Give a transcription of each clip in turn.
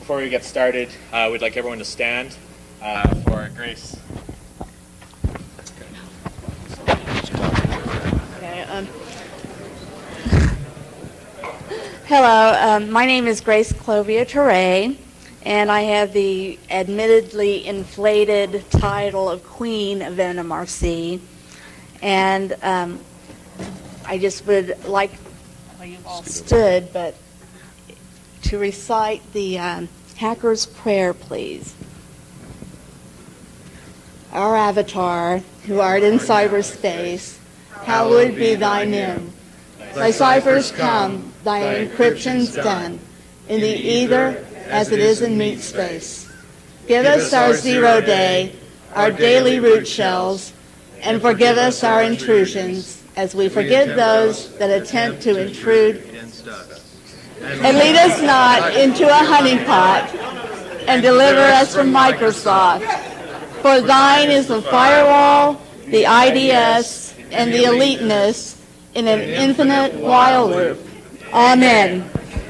before we get started, we'd like everyone to stand for Grace. Okay, hello, my name is Grace Clovia Teray, and I have the admittedly inflated title of Queen of NMRC. And I just would like, well, you've all stood, but to recite the Hacker's Prayer, please. Our Avatar, who art in cyberspace, hallowed be thy name. Thy ciphers come, thy encryption's done, in the ether as it is in meat space. Give us our 0 day, our daily root shells, and forgive us our intrusions, as we forgive those that attempt to intrude. And lead us not into a honeypot, and deliver us from Microsoft. For thine is the firewall, the IDS, and the eliteness in an infinite while loop. Amen.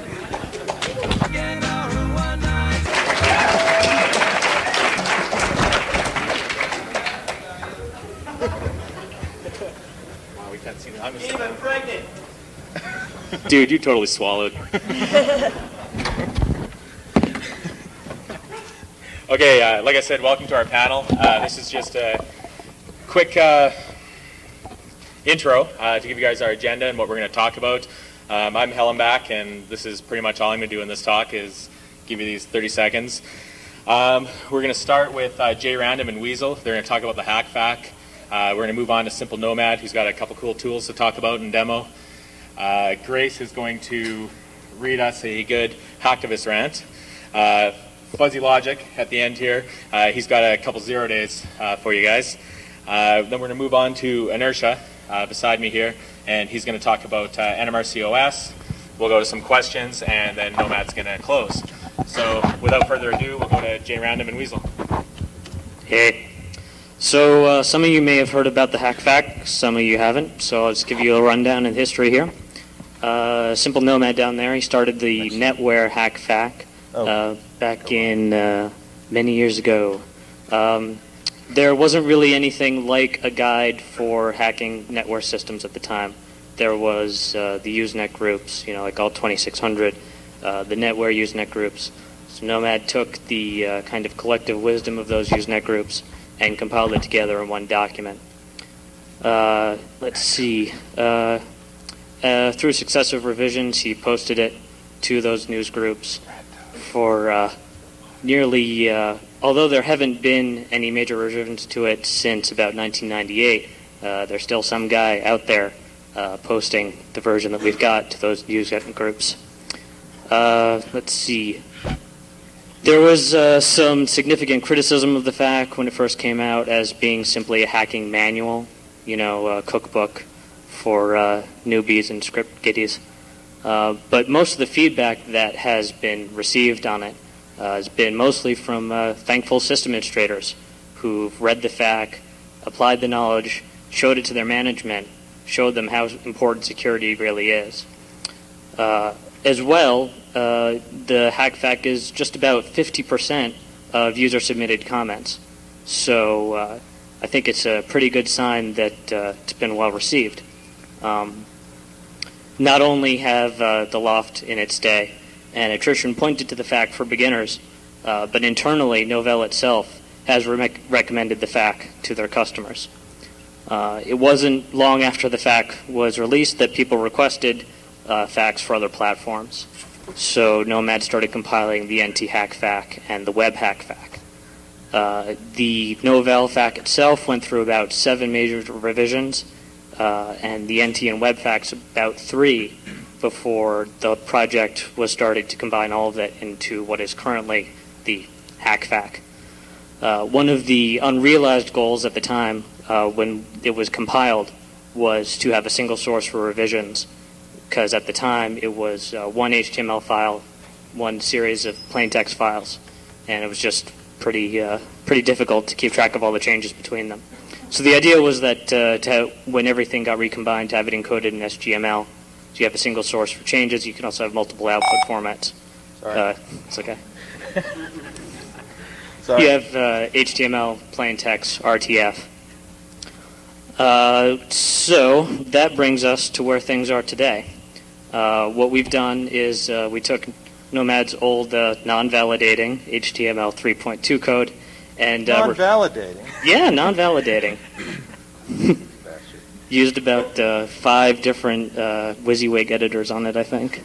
Wow, we can't see that. I'm even pregnant. Dude, you totally swallowed. Okay, like I said, welcome to our panel. This is just a quick intro to give you guys our agenda and what we're going to talk about. I'm Hellenbach, and this is pretty much all I'm going to do in this talk is give you these 30 seconds. We're going to start with JRandom and Weasel. They're going to talk about the HackFack. We're going to move on to Simple Nomad, who's got a couple cool tools to talk about and demo. Grace is going to read us a good hacktivist rant. Fuzzy Logic at the end here. He's got a couple 0 days for you guys. Then we're going to move on to Inertia beside me here, and he's going to talk about NMRC OS. We'll go to some questions, and then Nomad's going to close. So without further ado, we'll go to JRandom and Weasel. Hey. So some of you may have heard about the HackFack, some of you haven't, so I'll just give you a rundown in history here. Simple Nomad down there, he started the NetWare HackFack back in many years ago. There wasn't really anything like a guide for hacking NetWare systems at the time. There was the Usenet groups, you know, like all 2600, the NetWare Usenet groups. So Nomad took the kind of collective wisdom of those Usenet groups and compiled it together in one document. Let's see. Through successive revisions, he posted it to those news groups for nearly, although there haven't been any major revisions to it since about 1998, there's still some guy out there posting the version that we've got to those news groups. Let's see. There was some significant criticism of the FAQ when it first came out as being simply a hacking manual, you know, a cookbook for newbies and script kiddies. But most of the feedback that has been received on it has been mostly from thankful system administrators who've read the FAQ, applied the knowledge, showed it to their management, showed them how important security really is. As well, the HackFack is just about 50% of user-submitted comments. So I think it's a pretty good sign that it's been well received. Not only have the Loft in its day and attrition pointed to the FAQ for beginners, but internally, Novell itself has recommended the FAQ to their customers. It wasn't long after the FAQ was released that people requested FAQs for other platforms. So Nomad started compiling the NT HackFack and the Web HackFack. The Novell FAQ itself went through about 7 major revisions, and the NT and Web FAQs about 3 before the project was started to combine all of that into what is currently the HackFack. One of the unrealized goals at the time when it was compiled was to have a single source for revisions, because at the time it was one HTML file, one series of plain text files, and it was just pretty difficult to keep track of all the changes between them. So the idea was that when everything got recombined, to have it encoded in SGML, so you have a single source for changes. You can also have multiple output formats. Sorry. It's okay. You have HTML, plain text, RTF. So that brings us to where things are today. What we've done is we took Nomad's old non-validating HTML 3.2 code and non-validating. Yeah, non-validating. Used about 5 different WYSIWYG editors on it, I think.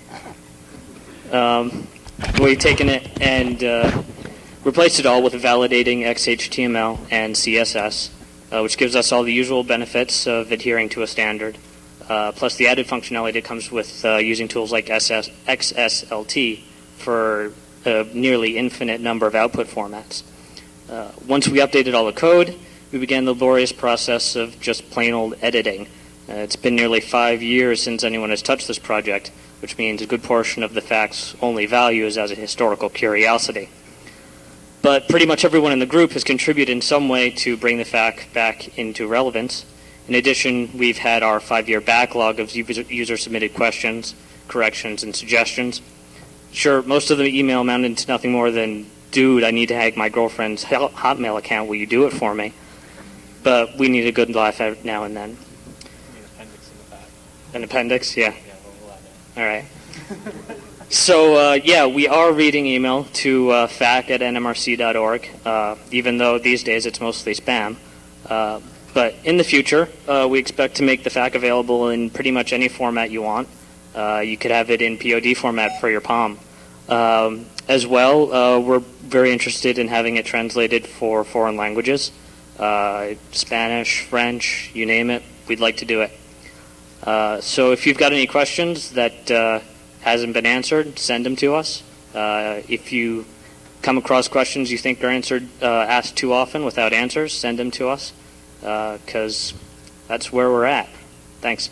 We've taken it and replaced it all with validating XHTML and CSS, which gives us all the usual benefits of adhering to a standard, plus the added functionality that comes with using tools like XSLT for a nearly infinite number of output formats. Once we updated all the code, we began the laborious process of just plain old editing. It's been nearly 5 years since anyone has touched this project, which means a good portion of the fact's only value is as a historical curiosity. But pretty much everyone in the group has contributed in some way to bring the fact back into relevance. In addition, we've had our 5-year backlog of user-submitted questions, corrections, and suggestions. Sure, most of the email amounted to nothing more than, dude, I need to hack my girlfriend's Hotmail account, will you do it for me? But we need a good laugh out now and then. An appendix in the back. An appendix, yeah. Yeah, we'll add it. All right. So, yeah, we are reading email to fac@nmrc.org, even though these days it's mostly spam. But in the future, we expect to make the FAQ available in pretty much any format you want. You could have it in POD format for your Palm. As well, we're very interested in having it translated for foreign languages. Spanish, French, you name it, we'd like to do it. So if you've got any questions that hasn't been answered, send them to us. If you come across questions you think are asked too often without answers, send them to us, because that's where we're at. Thanks.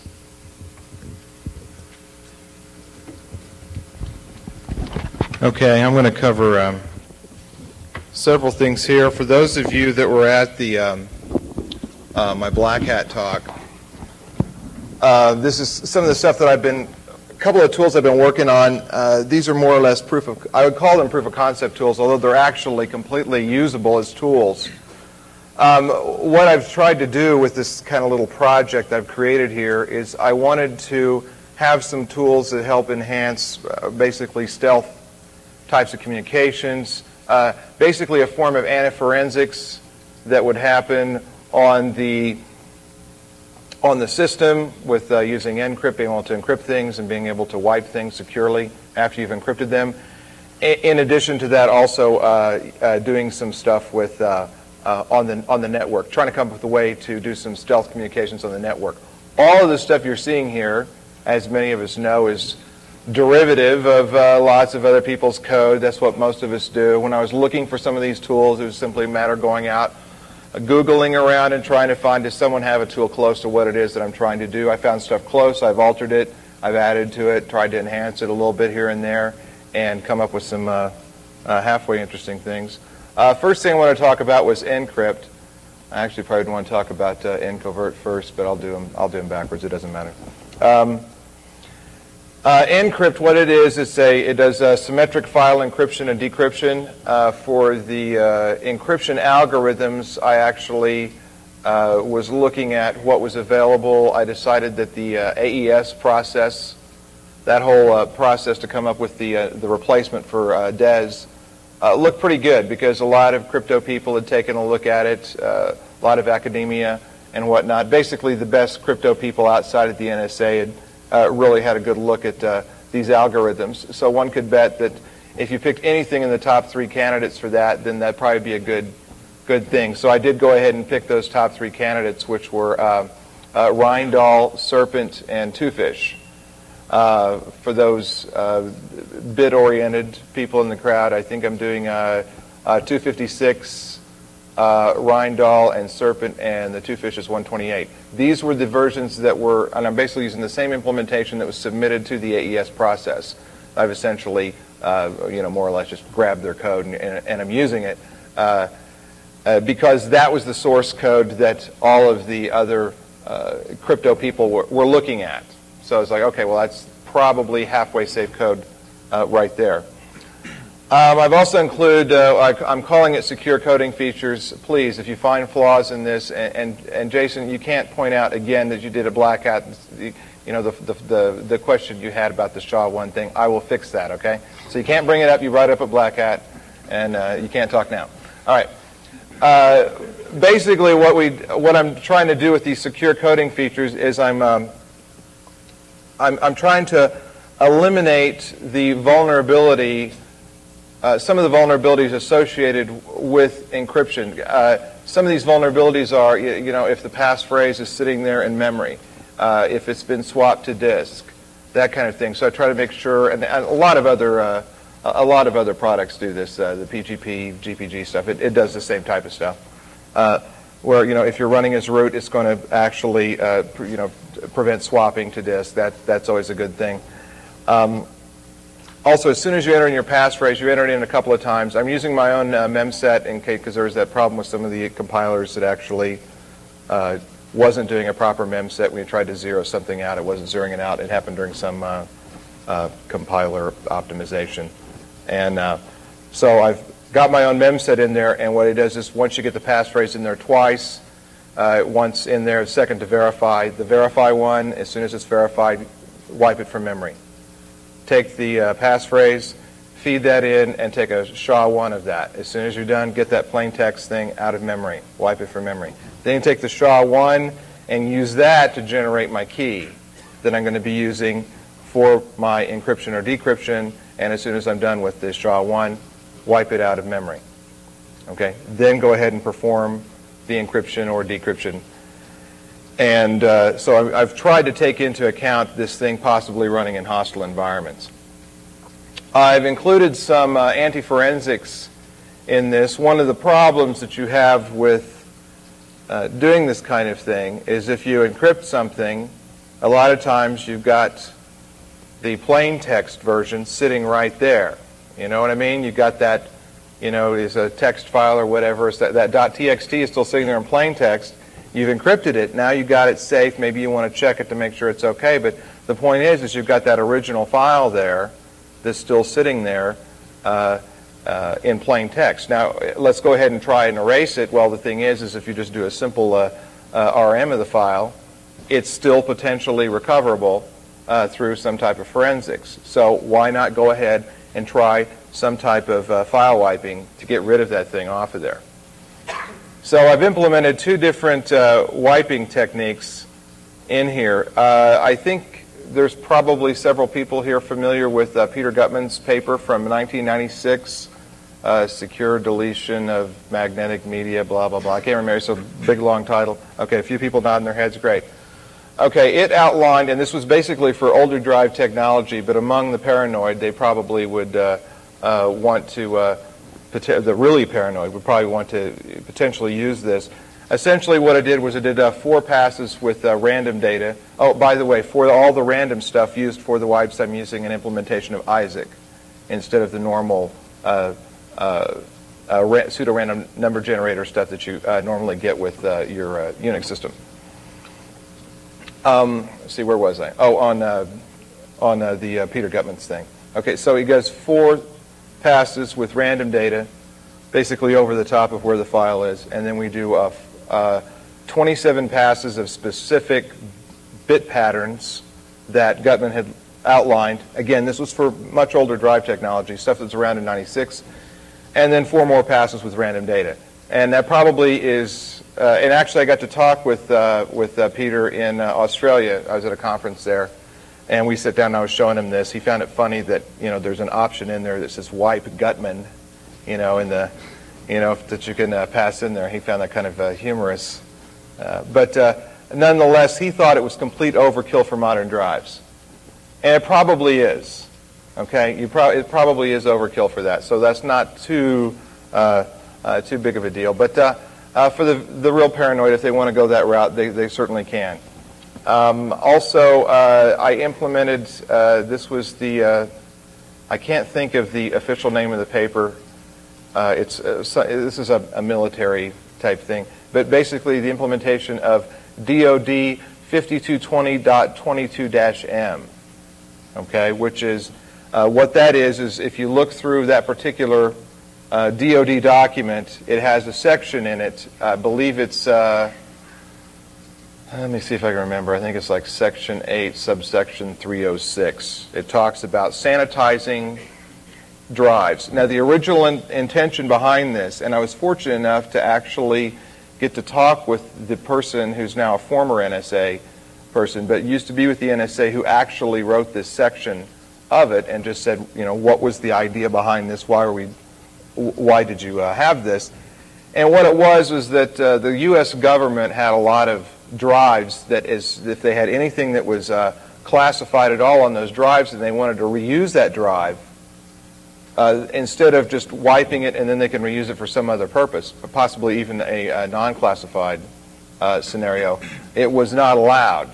Okay, I'm going to cover several things here. For those of you that were at the my Black Hat talk, this is some of the stuff that a couple of tools I've been working on. These are more or less I would call them proof of concept tools, although they're actually completely usable as tools. What I've tried to do with this kind of little project I've created here is I wanted to have some tools that help enhance basically stealth types of communications, basically a form of anti-forensics that would happen on the system with using encrypt, being able to encrypt things and being able to wipe things securely after you've encrypted them. In addition to that, also doing some stuff with on the network, trying to come up with a way to do some stealth communications on the network. All of the stuff you're seeing here, as many of us know, is derivative of lots of other people's code. That's what most of us do. When I was looking for some of these tools, it was simply a matter of going out, Googling around and trying to find, does someone have a tool close to what it is that I'm trying to do? I found stuff close, I've altered it, I've added to it, tried to enhance it a little bit here and there, and come up with some halfway interesting things. First thing I want to talk about was encrypt. I actually probably want to talk about encovert first, but I'll do them backwards, it doesn't matter. Encrypt, what it is, it does symmetric file encryption and decryption. For the encryption algorithms, I actually was looking at what was available. I decided that the AES process, that whole process to come up with the replacement for DES, looked pretty good because a lot of crypto people had taken a look at it, a lot of academia and whatnot. Basically, the best crypto people outside of the NSA had really had a good look at these algorithms. So one could bet that if you picked anything in the top 3 candidates for that, then that'd probably be a good thing. So I did go ahead and pick those top 3 candidates, which were Rijndael, Serpent, and Twofish. For those bit-oriented people in the crowd, I think I'm doing 256, Rijndael and Serpent, and the Twofish is 128. These were the versions that were, and I'm basically using the same implementation that was submitted to the AES process. I've essentially, more or less just grabbed their code and I'm using it because that was the source code that all of the other crypto people were looking at. So I was like, okay, well, that's probably halfway safe code right there. I've also included, I'm calling it secure coding features. Please, if you find flaws in this, and Jason, you can't point out again that you did a black hat, the question you had about the SHA-1 thing, I will fix that, okay? So you can't bring it up, you write up a black hat, and you can't talk now. All right. Basically, what I'm trying to do with these secure coding features is I'm trying to eliminate the vulnerability, some of the vulnerabilities associated with encryption. Some of these vulnerabilities are, if the passphrase is sitting there in memory, if it's been swapped to disk, that kind of thing. So I try to make sure, and a lot of other products do this. The PGP, GPG stuff, it does the same type of stuff. Where if you're running as root, it's going to actually prevent swapping to disk. That's always a good thing. Also, as soon as you enter in your passphrase, you enter it in a couple of times. I'm using my own memset in case, because there was that problem with some of the compilers that actually wasn't doing a proper memset when you tried to zero something out. It wasn't zeroing it out. It happened during some compiler optimization. And so I've got my own memset in there, and what it does is once you get the passphrase in there twice, once in there, second to verify. The verify one, as soon as it's verified, wipe it from memory. Take the passphrase, feed that in, and take a SHA-1 of that. As soon as you're done, get that plain text thing out of memory. Wipe it from memory. Then you take the SHA-1 and use that to generate my key that I'm going to be using for my encryption or decryption, and as soon as I'm done with the SHA-1, wipe it out of memory. Okay? Then go ahead and perform the encryption or decryption. And so I've tried to take into account this thing possibly running in hostile environments. I've included some anti-forensics in this. One of the problems that you have with doing this kind of thing is if you encrypt something, a lot of times you've got the plain text version sitting right there. You know what I mean? You've got that, is a text file or whatever. So that .txt is still sitting there in plain text. You've encrypted it. Now you've got it safe. Maybe you want to check it to make sure it's okay. But the point is you've got that original file there that's still sitting there in plain text. Now, let's go ahead and try and erase it. Well, the thing is if you just do a simple RM of the file, it's still potentially recoverable through some type of forensics. So why not go ahead and try some type of file wiping to get rid of that thing off of there? So I've implemented two different wiping techniques in here. I think there's probably several people here familiar with Peter Gutman's paper from 1996, Secure Deletion of Magnetic Media, blah, blah, blah. I can't remember, it's a big, long title. Okay, a few people nodding their heads, great. Okay, it outlined, and this was basically for older drive technology, but among the paranoid, they probably would want to, the really paranoid would probably want to potentially use this. Essentially what I did was I did 4 passes with random data. Oh, by the way, for all the random stuff used for the wipes, I'm using an implementation of Isaac instead of the normal pseudo-random number generator stuff that you normally get with your Unix system. Let's see, where was I? Oh, on the Peter Gutman's thing. Okay, so he does 4 passes with random data, basically over the top of where the file is, and then we do 27 passes of specific bit patterns that Gutman had outlined. Again, this was for much older drive technology, stuff that's around in 96, and then 4 more passes with random data. And that probably is, and actually I got to talk with Peter in Australia. I was at a conference there, and we sat down and I was showing him this. He found it funny that, there's an option in there that says wipe Gutman, in the, that you can pass in there. He found that kind of humorous. But nonetheless, he thought it was complete overkill for modern drives. And it probably is. Okay? It probably is overkill for that. So that's not too big of a deal. But for the real paranoid, if they want to go that route, they certainly can. Also, I implemented, this was the, I can't think of the official name of the paper. This is a military type thing. But basically the implementation of DOD 5220.22-M, okay, which is What that is if you look through that particular DoD document, it has a section in it. I believe it's, let me see if I can remember. I think it's like Section 8, subsection 306. It talks about sanitizing drives. Now, the original intention behind this, and I was fortunate enough to actually get to talk with the person who's now a former NSA person, but used to be with the NSA, who actually wrote this section of it and just said, you know, what was the idea behind this? Why did you have this? And what it was that the U.S. government had a lot of drives that if they had anything that was classified at all on those drives and they wanted to reuse that drive, instead of just wiping it and then they can reuse it for some other purpose, possibly even a non-classified scenario, it was not allowed.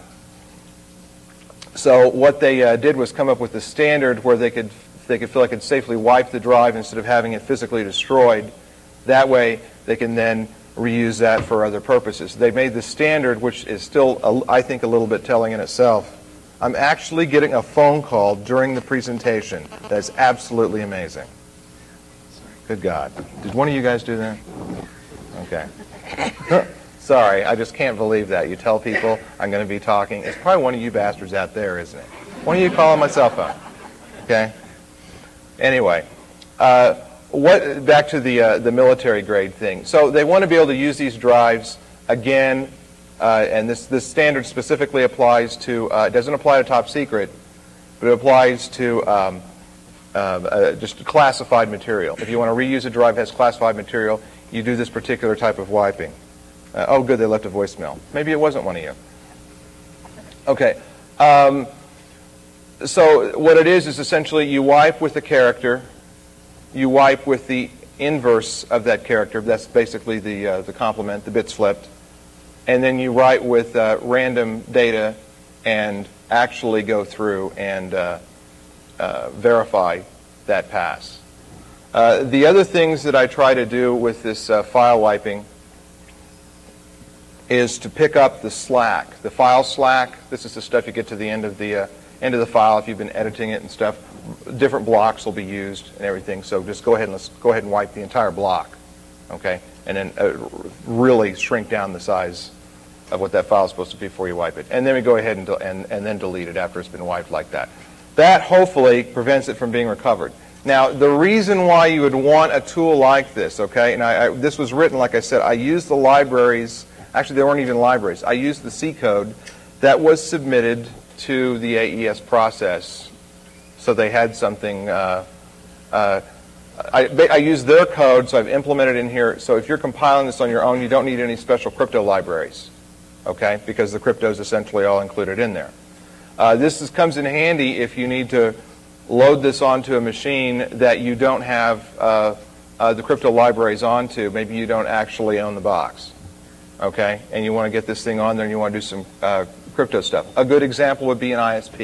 So what they did was come up with a standard where they could feel like they could safely wipe the drive instead of having it physically destroyed. That way they can then reuse that for other purposes. They made the standard, which is still, I think, a little bit telling in itself. I'm actually getting a phone call during the presentation. That's absolutely amazing. Good God. Did one of you guys do that? Okay. Sorry, I just can't believe that. You tell people I'm going to be talking. It's probably one of you bastards out there, isn't it? One of you calling my cell phone. Okay? Anyway, back to the military grade thing. So they want to be able to use these drives again. And this standard specifically applies to, it doesn't apply to top secret, but it applies to just classified material. If you want to reuse a drive that has classified material, you do this particular type of wiping. Oh, good, they left a voicemail. Maybe it wasn't one of you. Okay. So what it is essentially you wipe with the character, you wipe with the inverse of that character. That's basically the complement, the bits flipped. And then you write with random data and actually go through and verify that pass. The other things that I try to do with this file wiping is to pick up the slack, the file slack. This is the stuff you get to the end of the file if you've been editing it and stuff. Different blocks will be used and everything. So just go ahead and wipe the entire block, okay? And then really shrink down the size of what that file is supposed to be before you wipe it. And then we go ahead and then delete it after it's been wiped like that. That hopefully prevents it from being recovered. Now, the reason why you would want a tool like this, okay, and this was written, like I said, I used the libraries. Actually, there weren't even libraries. I used the C code that was submitted to the AES process. So they had something. I used their code, so I've implemented in here. So if you're compiling this on your own, you don't need any special crypto libraries, okay, because the crypto is essentially all included in there. This comes in handy if you need to load this onto a machine that you don't have the crypto libraries onto. Maybe you don't actually own the box, okay, and you want to get this thing on there and you want to do some crypto stuff. A good example would be an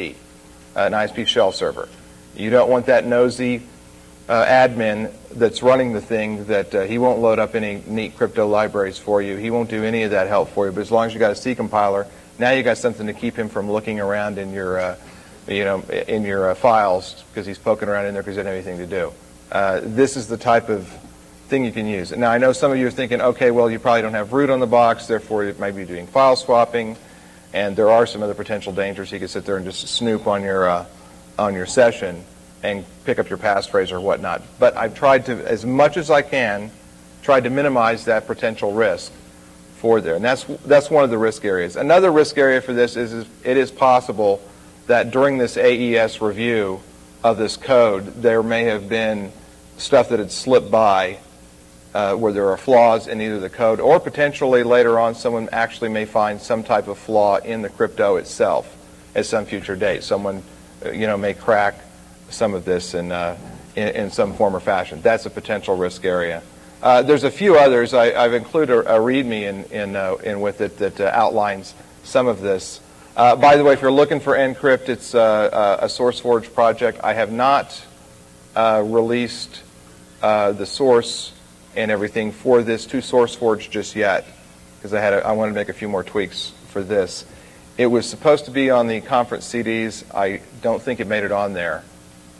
ISP shell server. You don't want that nosy admin that's running the thing that he won't load up any neat crypto libraries for you. He won't do any of that help for you. But as long as you got a C compiler, now you got something to keep him from looking around in your, in your files because he's poking around in there because he doesn't have anything to do. This is the type of thing you can use. Now I know some of you are thinking, okay, well you probably don't have root on the box, therefore you might be doing file swapping, and there are some other potential dangers. He could sit there and just snoop on your session and pick up your passphrase or whatnot. But I've tried to, as much as I can, tried to minimize that potential risk for there. And that's one of the risk areas. Another risk area for this is it is possible that during this AES review of this code, there may have been stuff that had slipped by where there are flaws in either the code or potentially later on someone actually may find some type of flaw in the crypto itself at some future date. Someone may crack some of this in some form or fashion. That's a potential risk area. There's a few others. I've included a README in with it that outlines some of this. By the way, if you're looking for Encrypt, it's a SourceForge project. I have not released the source and everything for this to SourceForge just yet because I wanted to make a few more tweaks for this. It was supposed to be on the conference CDs. I don't think it made it on there.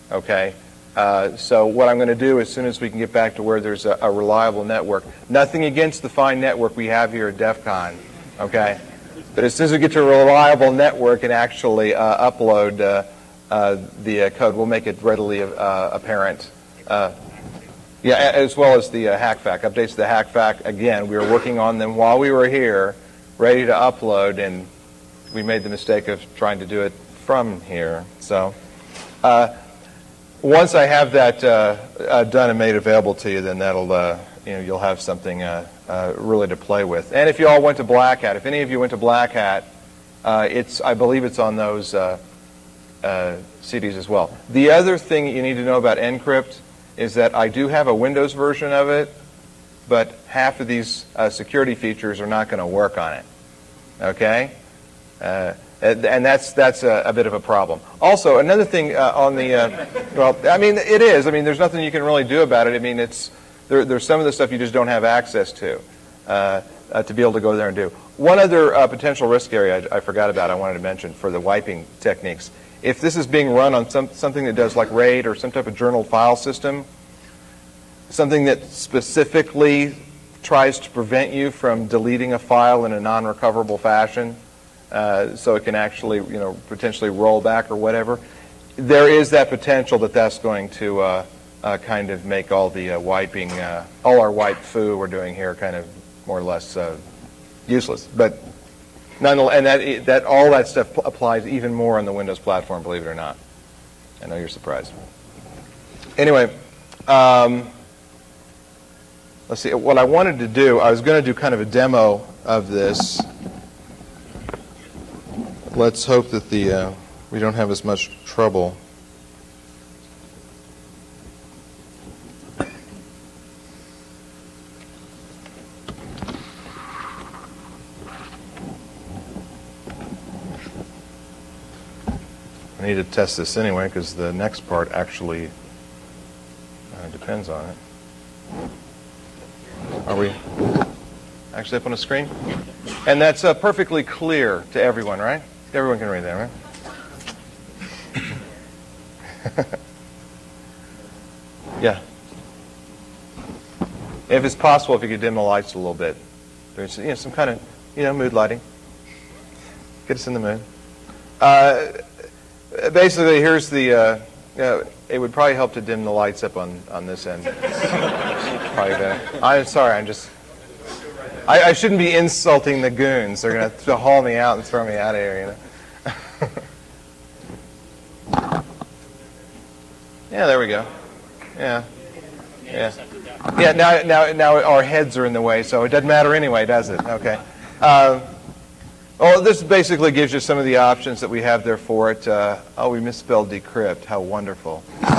Okay. So what I'm going to do as soon as we can get back to where there's a reliable network, nothing against the fine network we have here at DEF CON, okay? But as soon as we get to a reliable network and actually upload the code, we'll make it readily apparent. Yeah, as well as the HackFac. Updates to the HackFac, again, we were working on them while we were here, ready to upload, and we made the mistake of trying to do it from here. So once I have that done and made available to you, then that'll you'll have something really to play with. And if you all went to Black Hat, if any of you went to Black Hat, I believe it's on those CDs as well. The other thing you need to know about Encrypt is that I do have a Windows version of it, but half of these security features are not going to work on it. Okay? And that's a bit of a problem. Also, another thing on the well, I mean, it is. I mean, there's nothing you can really do about it. I mean, there's some of the stuff you just don't have access to be able to go there and do. One other potential risk area I forgot about, I wanted to mention for the wiping techniques. If this is being run on something that does like RAID or some type of journaled file system, something that specifically tries to prevent you from deleting a file in a non-recoverable fashion, so it can actually, potentially roll back or whatever, there is that potential that that's going to kind of make all the wiping, all our wipe foo we're doing here kind of more or less useless. But nonetheless, and that all that stuff applies even more on the Windows platform, believe it or not. I know you're surprised. Anyway, let's see. What I wanted to do, I was going to do kind of a demo of this. Let's hope that we don't have as much trouble. I need to test this anyway because the next part actually depends on it. Are we actually up on the screen? And that's perfectly clear to everyone, right? Everyone can read that, right? Yeah. If it's possible, if you could dim the lights a little bit. There's some kind of mood lighting. Get us in the mood. Basically, here's the. It would probably help to dim the lights up on this end. Probably better. I'm sorry. I shouldn't be insulting the goons. They're going to haul me out and throw me out of here. Yeah, there we go. Yeah. Now our heads are in the way, so it doesn't matter anyway, does it? Okay. Well, this basically gives you some of the options that we have there for it. Oh, we misspelled decrypt. How wonderful.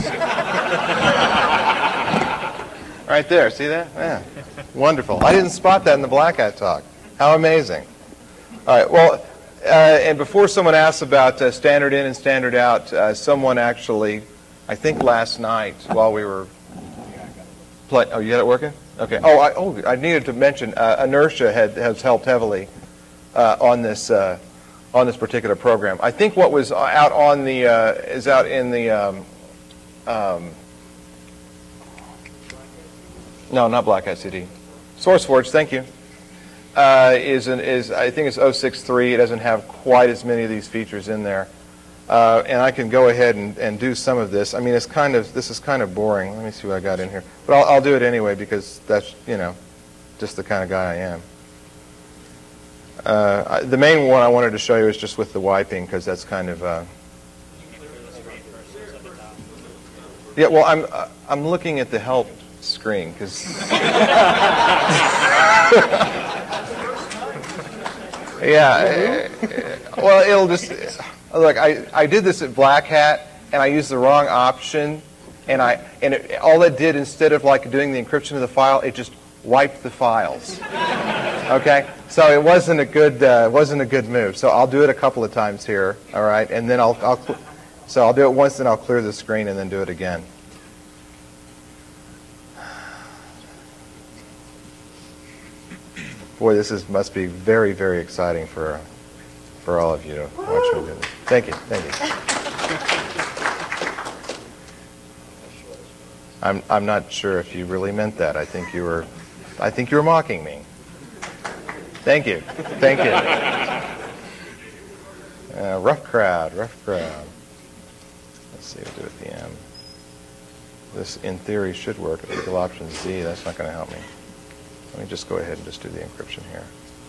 Right there. See that? Yeah. Wonderful. I didn't spot that in the Black Hat talk. How amazing. All right. Well, and before someone asks about standard in and standard out, someone actually, I think last night while we were playing. Oh, you had it working? Okay. I needed to mention Inertia has helped heavily on this particular program. I think what was out on the is out in the no, not Black Hat CD. SourceForge, thank you. Is I think it's 063. It doesn't have quite as many of these features in there, and I can go ahead and do some of this. I mean, this is kind of boring. Let me see what I got in here, but I'll do it anyway because that's just the kind of guy I am. The main one I wanted to show you is just with the wiping because that's kind of. Yeah, well, I'm looking at the help screen because. Yeah, well, it'll just look. I did this at Black Hat and I used the wrong option, and all it did instead of like doing the encryption of the file, it just wiped the files. Okay, so it wasn't a good move. So I'll do it a couple of times here. All right, and then I'll do it once, then I'll clear the screen and then do it again. Boy, this must be very, very exciting for all of you to watch me do this. Thank you. I'm not sure if you really meant that. I think you were mocking me. Thank you. Thank you. Rough crowd, rough crowd. Let's see what to do at the end. This, in theory, should work. If we go option Z, that's not going to help me. Let me just go ahead and just do the encryption here.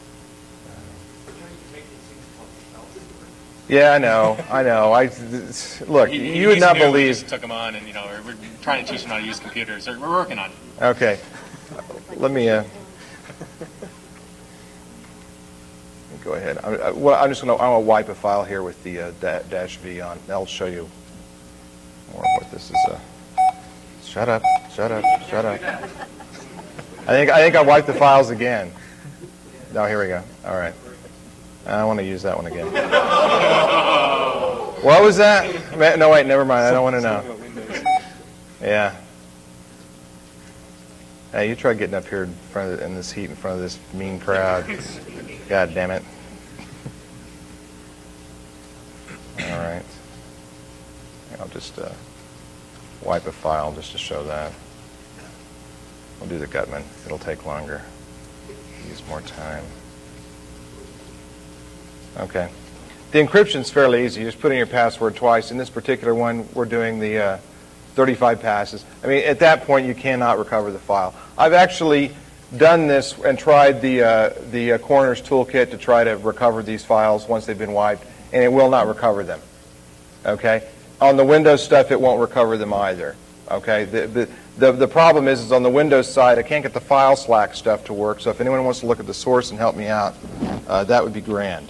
Yeah, I know. Look, you would not believe. We just took them on, and we're trying to teach them how to use computers. We're working on it. Okay, let me go ahead. I'm just going to wipe a file here with the -V on. That'll show you more of what this is. Shut up! Shut up! Shut up! I think I wiped the files again. No, here we go. All right. I want to use that one again. What was that? No, wait, never mind. I don't want to know. Yeah. Hey, you try getting up here in this heat in front of this mean crowd. God damn it. All right. I'll just wipe a file just to show that. We'll do the Gutman. It'll take longer. Use more time. Okay. The encryption's fairly easy. You just put in your password twice. In this particular one, we're doing the 35 passes. I mean, at that point, you cannot recover the file. I've actually done this and tried the Coroner's Toolkit to try to recover these files once they've been wiped, and it will not recover them. Okay? On the Windows stuff, it won't recover them either. Okay? The problem is on the Windows side, I can't get the file slack stuff to work, so if anyone wants to look at the source and help me out, that would be grand.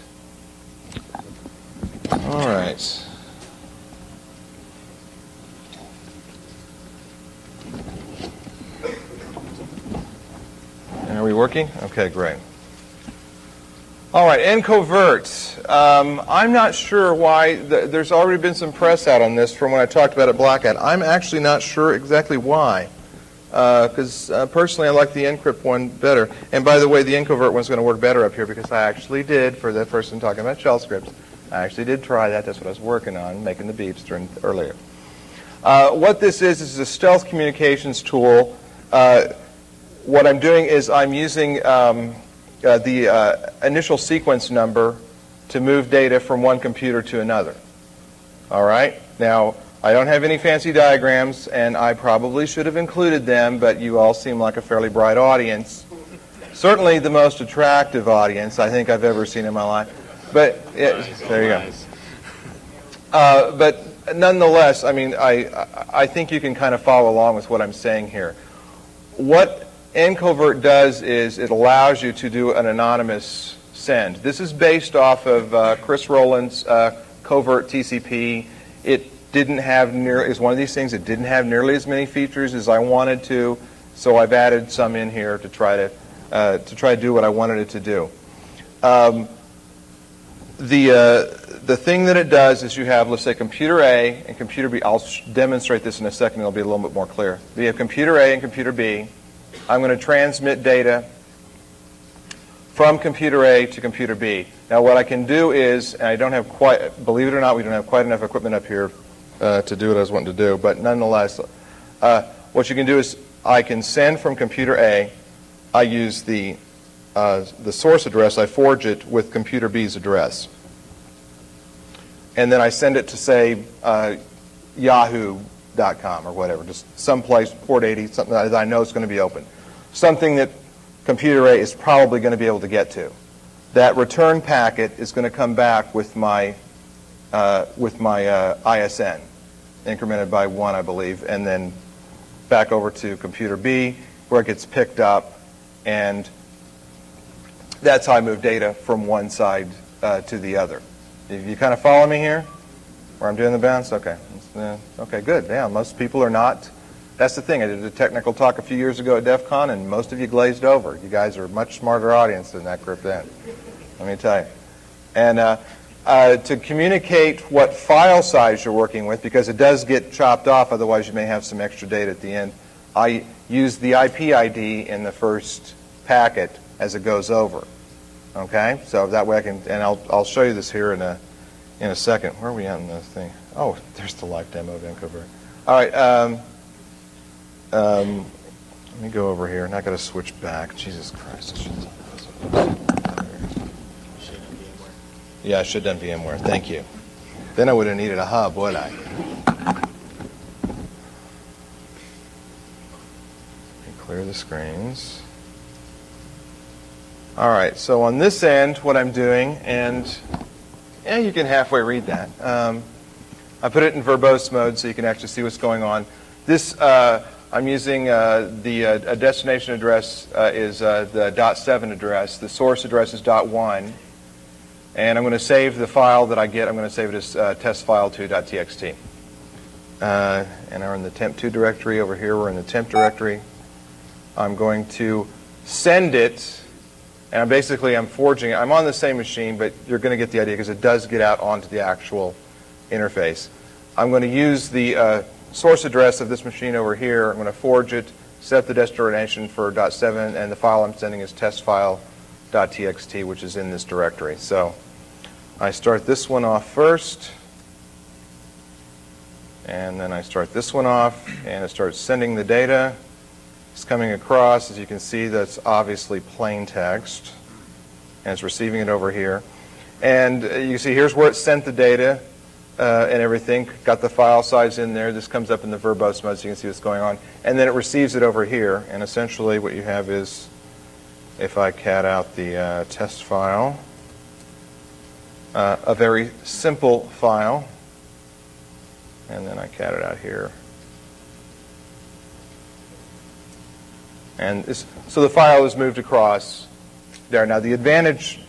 All right. Are we working? Okay, great. All right, ncovert. I'm not sure why. There's already been some press out on this from when I talked about it Black Hat. I'm actually not sure exactly why. Because personally, I like the encrypt one better. And by the way, the ncovert one's going to work better up here because I actually did, for the person talking about shell scripts, I actually did try that. That's what I was working on, making the beeps earlier. What this is a stealth communications tool. What I'm doing is I'm using the initial sequence number to move data from one computer to another. All right? Now, I don't have any fancy diagrams, and I probably should have included them, but you all seem like a fairly bright audience. Certainly the most attractive audience I think I've ever seen in my life. But there you go. But nonetheless, I mean, I think you can kind of follow along with what I'm saying here. What ncovert does is it allows you to do an anonymous send. This is based off of Chris Rowland's covert TCP. It didn't have is one of these things. It didn't have nearly as many features as I wanted to, so I've added some in here to try to do what I wanted it to do. The thing that it does is you have, let's say, computer A and computer B. I'll demonstrate this in a second. It'll be a little bit more clear. We have computer A and computer B. I'm going to transmit data from computer A to computer B. Now, what I can do is, and I don't have quite, believe it or not, we don't have quite enough equipment up here to do what I was wanting to do. But nonetheless, what you can do is I can send from computer A. I use the source address. I forge it with computer B's address. And then I send it to, say, yahoo.com or whatever, just someplace, port 80, something that I know is going to be open. Something that computer A is probably going to be able to get to. That return packet is going to come back with my ISN, incremented by 1, I believe, and then back over to computer B, where it gets picked up, and that's how I move data from one side to the other. You kind of follow me here? Where I'm doing the bounce? Okay. Okay, good. Yeah, most people are not. That's the thing. I did a technical talk a few years ago at DEF CON, and most of you glazed over. You guys are a much smarter audience than that group then. Let me tell you. And to communicate what file size you're working with, because it does get chopped off, otherwise you may have some extra data at the end, I use the IP ID in the first packet as it goes over. Okay? So that way I can, and I'll show you this here in a second. Where are we at in this thing? Oh, there's the live demo of ncovert. All right. Let me go over here, and I got to switch back. Jesus Christ. Yeah, I should have done VMware. Thank you. Then I would have needed a hub, would I? Clear the screens. All right, so on this end, what I'm doing, and yeah, you can halfway read that. I put it in verbose mode so you can actually see what's going on. This, I'm using the destination address is the .7 address. The source address is .1. And I'm going to save the file that I get. I'm going to save it as testfile2.txt. And we're in the temp2 directory. Over here, we're in the temp directory. I'm going to send it. And I'm forging it. I'm on the same machine, but you're going to get the idea because it does get out onto the actual interface. I'm going to use the source address of this machine over here. I'm going to forge it, set the destination for .7, and the file I'm sending is testfile.txt, which is in this directory. So I start this one off first, and then I start this one off, and it starts sending the data. It's coming across. As you can see, that's obviously plain text, and it's receiving it over here. And you see here's where it sent the data and everything. Got the file size in there. This comes up in the verbose mode, so you can see what's going on. And then it receives it over here. And essentially what you have is, if I cat out the test file, a very simple file. And then I cat it out here. And so the file is moved across there. Now the advantages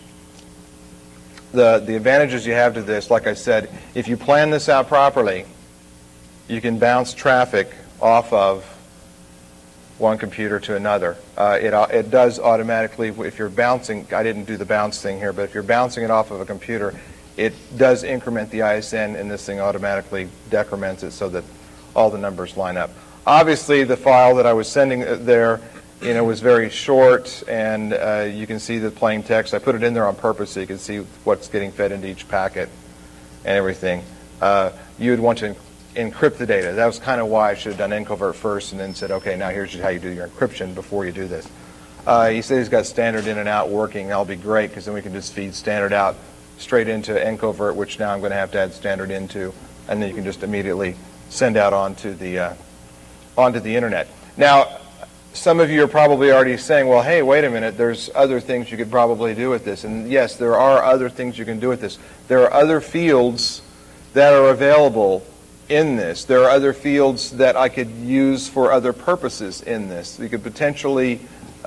you have to this, like I said, if you plan this out properly, you can bounce traffic off of one computer to another. It does automatically, if you're bouncing, I didn't do the bounce thing here, but if you're bouncing it off of a computer, it does increment the ISN, and this thing automatically decrements it so that all the numbers line up. Obviously, the file that I was sending there, was very short, and you can see the plain text. I put it in there on purpose so you can see what's getting fed into each packet and everything. You would want to encrypt the data. That was kind of why I should have done encovert first and then said, okay, now here's how you do your encryption before you do this. He said he's got standard in and out working. That'll be great because then we can just feed standard out straight into encovert, which now I'm going to have to add standard into, and then you can just immediately send out onto the internet. Now, some of you are probably already saying, well, hey, wait a minute, there's other things you could probably do with this. And yes, there are other things you can do with this. There are other fields that are available in this. There are other fields that I could use for other purposes in this. You could potentially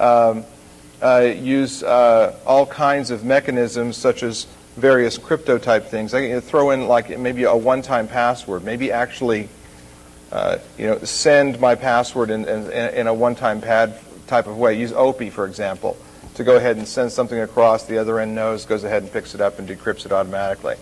use all kinds of mechanisms such as various crypto type things. I can throw in like maybe a one-time password, maybe actually send my password in a one-time pad type of way. Use OPI, for example, to go ahead and send something across. The other end knows, goes ahead and picks it up and decrypts it automatically.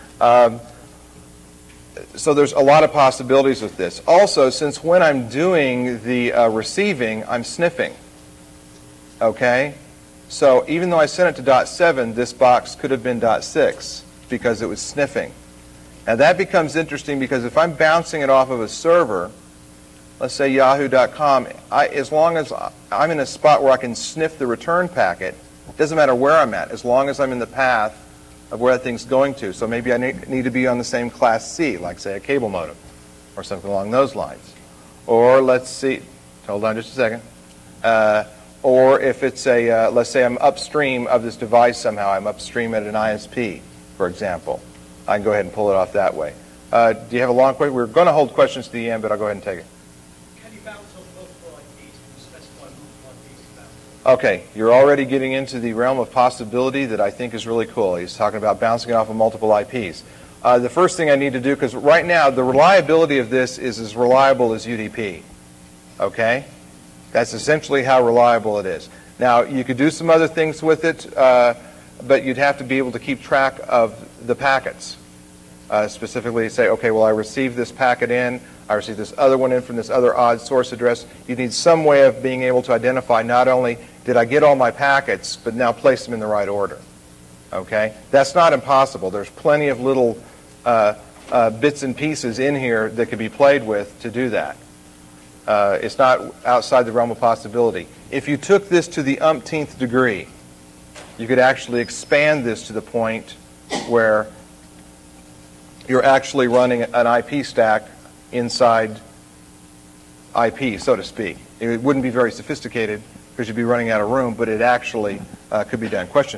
So there's a lot of possibilities with this. Also, since when I'm doing the receiving, I'm sniffing. Okay? So even though I sent it to .7, this box could have been .6 because it was sniffing. Now that becomes interesting because if I'm bouncing it off of a server, let's say yahoo.com, as long as I'm in a spot where I can sniff the return packet, it doesn't matter where I'm at, as long as I'm in the path of where that thing's going to. So maybe I need to be on the same class C, like say a cable modem or something along those lines. Or let's see, hold on just a second. Or if it's a, let's say I'm upstream of this device somehow, I'm upstream at an ISP, for example. I can go ahead and pull it off that way. Do you have a long question? We're going to hold questions to the end, but I'll go ahead and take it. Can you bounce off multiple IPs? Can you specify multiple IPs to bounce? Okay, you're already getting into the realm of possibility that I think is really cool. He's talking about bouncing it off of multiple IPs. The first thing I need to do, because right now the reliability of this is as reliable as UDP. Okay? That's essentially how reliable it is. Now, you could do some other things with it, but you'd have to be able to keep track of the packets. Specifically say, okay, well, I received this packet in, I received this other one in from this other odd source address. You need some way of being able to identify not only did I get all my packets, but now place them in the right order. Okay? That's not impossible. There's plenty of little bits and pieces in here that could be played with to do that. It's not outside the realm of possibility. If you took this to the umpteenth degree, you could actually expand this to the point where you're actually running an IP stack inside IP, so to speak. It wouldn't be very sophisticated because you'd be running out of room, but it actually could be done. Question?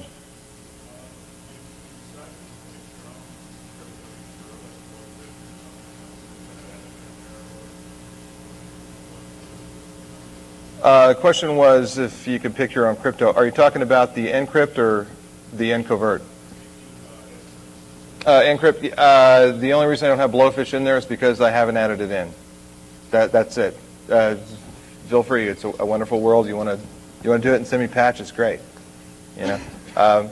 The question was if you could pick your own crypto. Are you talking about the encrypt or the encovert? Encrypt. The only reason I don't have Blowfish in there is because I haven't added it in. That's it. Feel free. It's a wonderful world. You want to do it and send me patch? It's great. You know.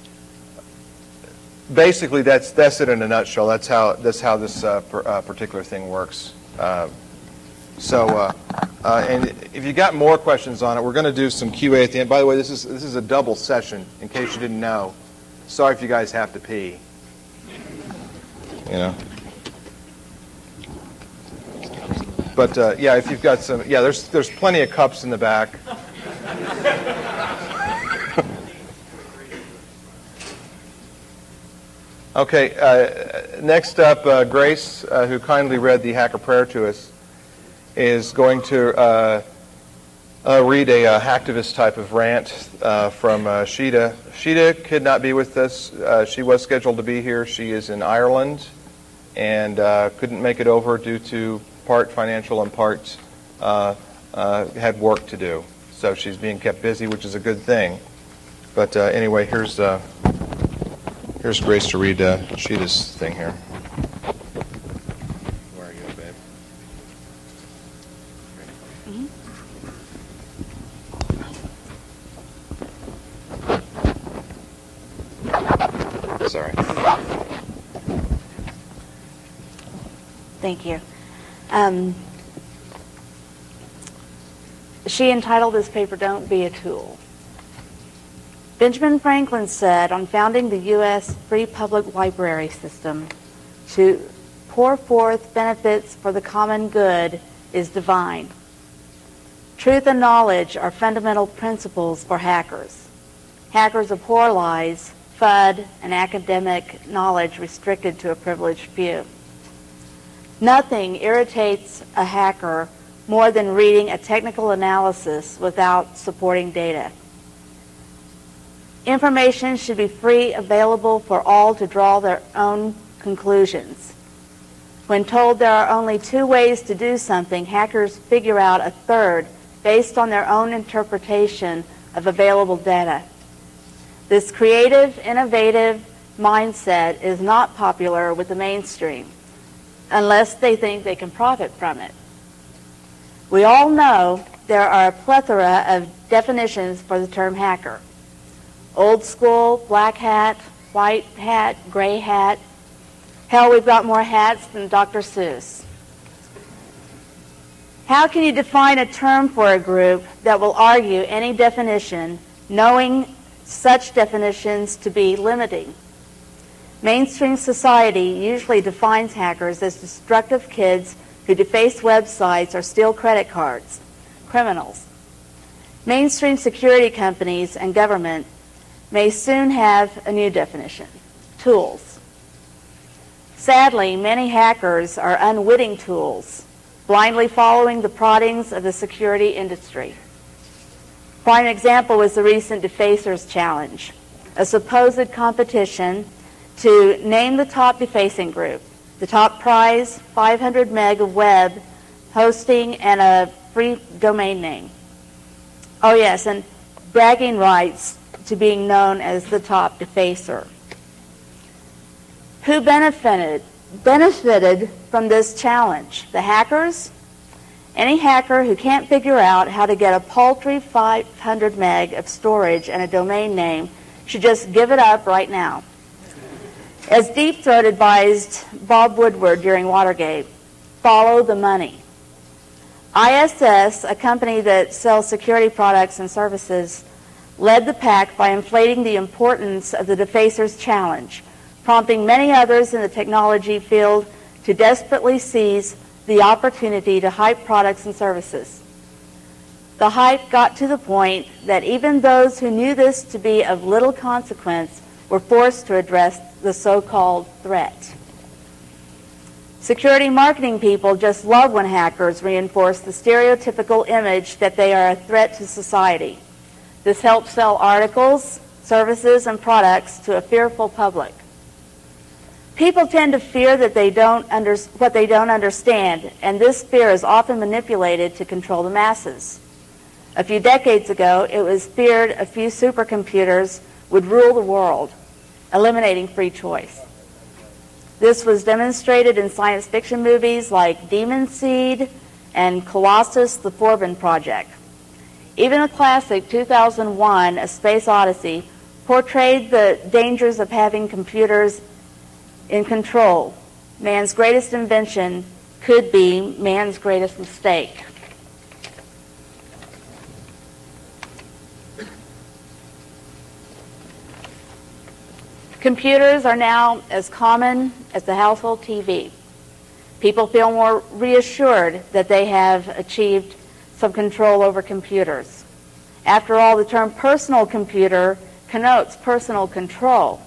Basically, that's it in a nutshell. That's how this particular thing works. And if you got more questions on it, we're going to do some QA at the end. By the way, this is a double session, in case you didn't know. Sorry if you guys have to pee. You know. But yeah, if you've got some, yeah, there's plenty of cups in the back. Okay, next up, Grace, who kindly read the Hacker Prayer to us, is going to read a hacktivist type of rant from Sheeta. Sheeta could not be with us. She was scheduled to be here. She is in Ireland and couldn't make it over due to part financial and part had work to do. So she's being kept busy, which is a good thing. But anyway, here's Grace to read Sheeta's thing here. Where are you, babe? Sorry. Thank you. She entitled this paper, "Don't Be a Tool." Benjamin Franklin said on founding the U.S. Free Public Library System, to pour forth benefits for the common good is divine. Truth and knowledge are fundamental principles for hackers. Hackers abhor lies, FUD, and academic knowledge restricted to a privileged few. Nothing irritates a hacker more than reading a technical analysis without supporting data. Information should be free, available for all to draw their own conclusions. When told there are only two ways to do something, hackers figure out a third based on their own interpretation of available data. This creative, innovative mindset is not popular with the mainstream unless they think they can profit from it. We all know there are a plethora of definitions for the term hacker. Old school, black hat, white hat, gray hat. Hell, we've got more hats than Dr. Seuss. How can you define a term for a group that will argue any definition, knowing such definitions to be limiting? Mainstream society usually defines hackers as destructive kids who deface websites or steal credit cards, criminals. Mainstream security companies and government may soon have a new definition: tools. Sadly, many hackers are unwitting tools, blindly following the proddings of the security industry. Prime example was the recent Defacers Challenge, a supposed competition to name the top defacing group. The top prize, 500 meg of web hosting and a free domain name. Oh yes, and bragging rights to being known as the top defacer. Who benefited from this challenge? The hackers? Any hacker who can't figure out how to get a paltry 500 meg of storage and a domain name should just give it up right now. As Deep Throat advised Bob Woodward during Watergate, follow the money. ISS, a company that sells security products and services, led the pack by inflating the importance of the Defacers Challenge, prompting many others in the technology field to desperately seize the opportunity to hype products and services. The hype got to the point that even those who knew this to be of little consequence were forced to address the so-called threat. Security marketing people just love when hackers reinforce the stereotypical image that they are a threat to society. This helps sell articles, services, and products to a fearful public. People tend to fear that what they don't understand, and this fear is often manipulated to control the masses. A few decades ago, it was feared a few supercomputers would rule the world, eliminating free choice. This was demonstrated in science fiction movies like Demon Seed and Colossus, the Forbin Project. Even the classic 2001, A Space Odyssey, portrayed the dangers of having computers in control. Man's greatest invention could be man's greatest mistake. Computers are now as common as the household TV. People feel more reassured that they have achieved some control over computers. After all, the term personal computer connotes personal control.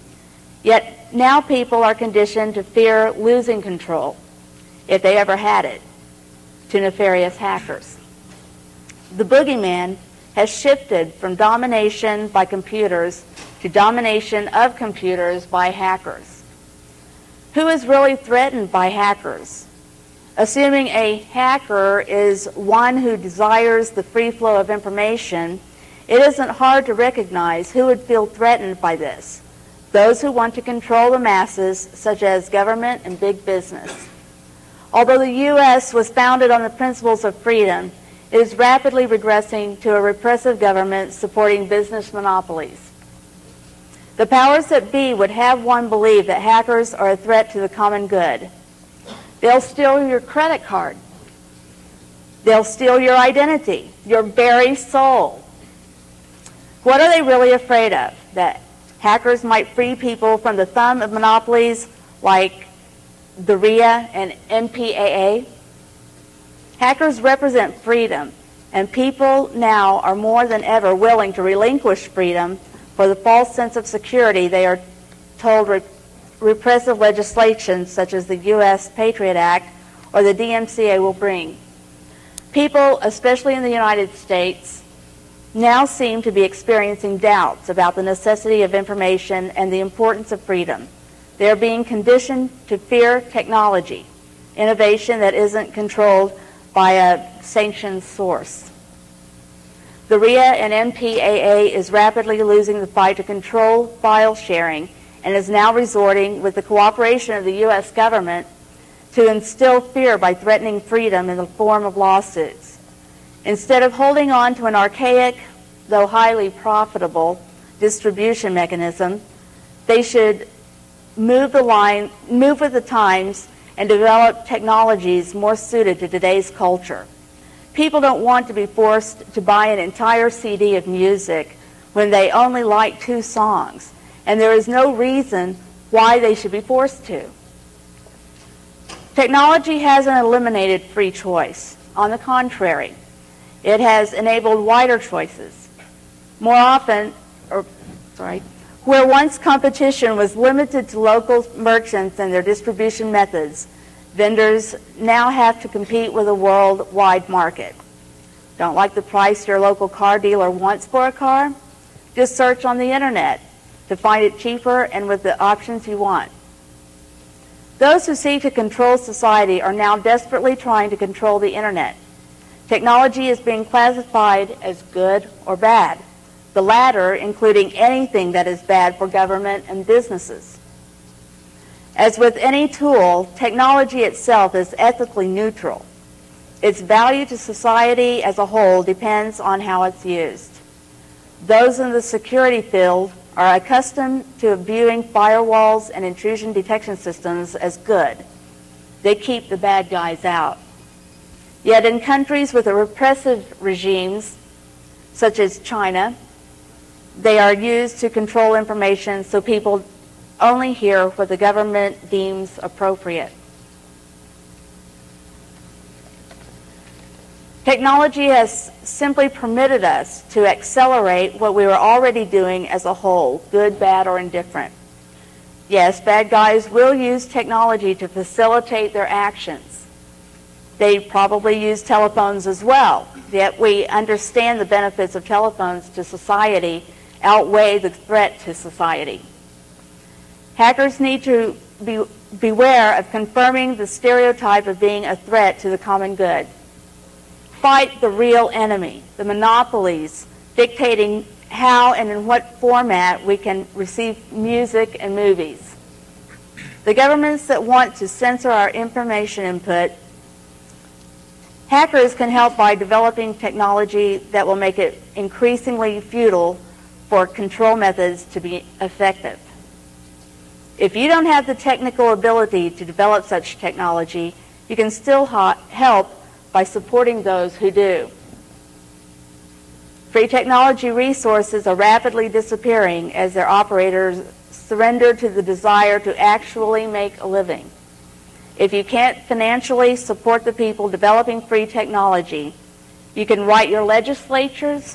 Yet now people are conditioned to fear losing control, if they ever had it, to nefarious hackers. The boogeyman has shifted from domination by computers to domination of computers by hackers. Who is really threatened by hackers? Assuming a hacker is one who desires the free flow of information, it isn't hard to recognize who would feel threatened by this. Those who want to control the masses, such as government and big business. Although the U.S. was founded on the principles of freedom, it is rapidly regressing to a repressive government supporting business monopolies. The powers that be would have one believe that hackers are a threat to the common good. They'll steal your credit card. They'll steal your identity, your very soul. What are they really afraid of? That hackers might free people from the thumb of monopolies like the RIA and MPAA? Hackers represent freedom, and people now are more than ever willing to relinquish freedom for the false sense of security they are told repressive legislation such as the U.S. Patriot Act or the DMCA will bring. People, especially in the United States, now seem to be experiencing doubts about the necessity of information and the importance of freedom. They are being conditioned to fear technology, innovation that isn't controlled by a sanctioned source. The RIA and MPAA is rapidly losing the fight to control file sharing and is now resorting, with the cooperation of the U.S. government, to instill fear by threatening freedom in the form of lawsuits. Instead of holding on to an archaic, though highly profitable, distribution mechanism, they should move with the times and develop technologies more suited to today's culture. People don't want to be forced to buy an entire CD of music when they only like 2 songs, and there is no reason why they should be forced to. Technology hasn't eliminated free choice. On the contrary, it has enabled wider choices. Where once competition was limited to local merchants and their distribution methods, vendors now have to compete with a worldwide market. Don't like the price your local car dealer wants for a car? Just search on the internet to find it cheaper and with the options you want. Those who seek to control society are now desperately trying to control the internet. Technology is being classified as good or bad, the latter including anything that is bad for government and businesses. As with any tool, technology itself is ethically neutral. Its value to society as a whole depends on how it's used. Those in the security field are accustomed to viewing firewalls and intrusion detection systems as good. They keep the bad guys out. Yet in countries with repressive regimes, such as China, they are used to control information so people only hear what the government deems appropriate. Technology has simply permitted us to accelerate what we were already doing as a whole, good, bad, or indifferent. Yes, bad guys will use technology to facilitate their actions. They probably use telephones as well, yet we understand the benefits of telephones to society outweigh the threat to society. Hackers need to beware of confirming the stereotype of being a threat to the common good. Fight the real enemy, the monopolies dictating how and in what format we can receive music and movies. The governments that want to censor our information input. Hackers can help by developing technology that will make it increasingly futile for control methods to be effective. If you don't have the technical ability to develop such technology, you can still help by supporting those who do. Free technology resources are rapidly disappearing as their operators surrender to the desire to actually make a living. If you can't financially support the people developing free technology, you can write your legislators,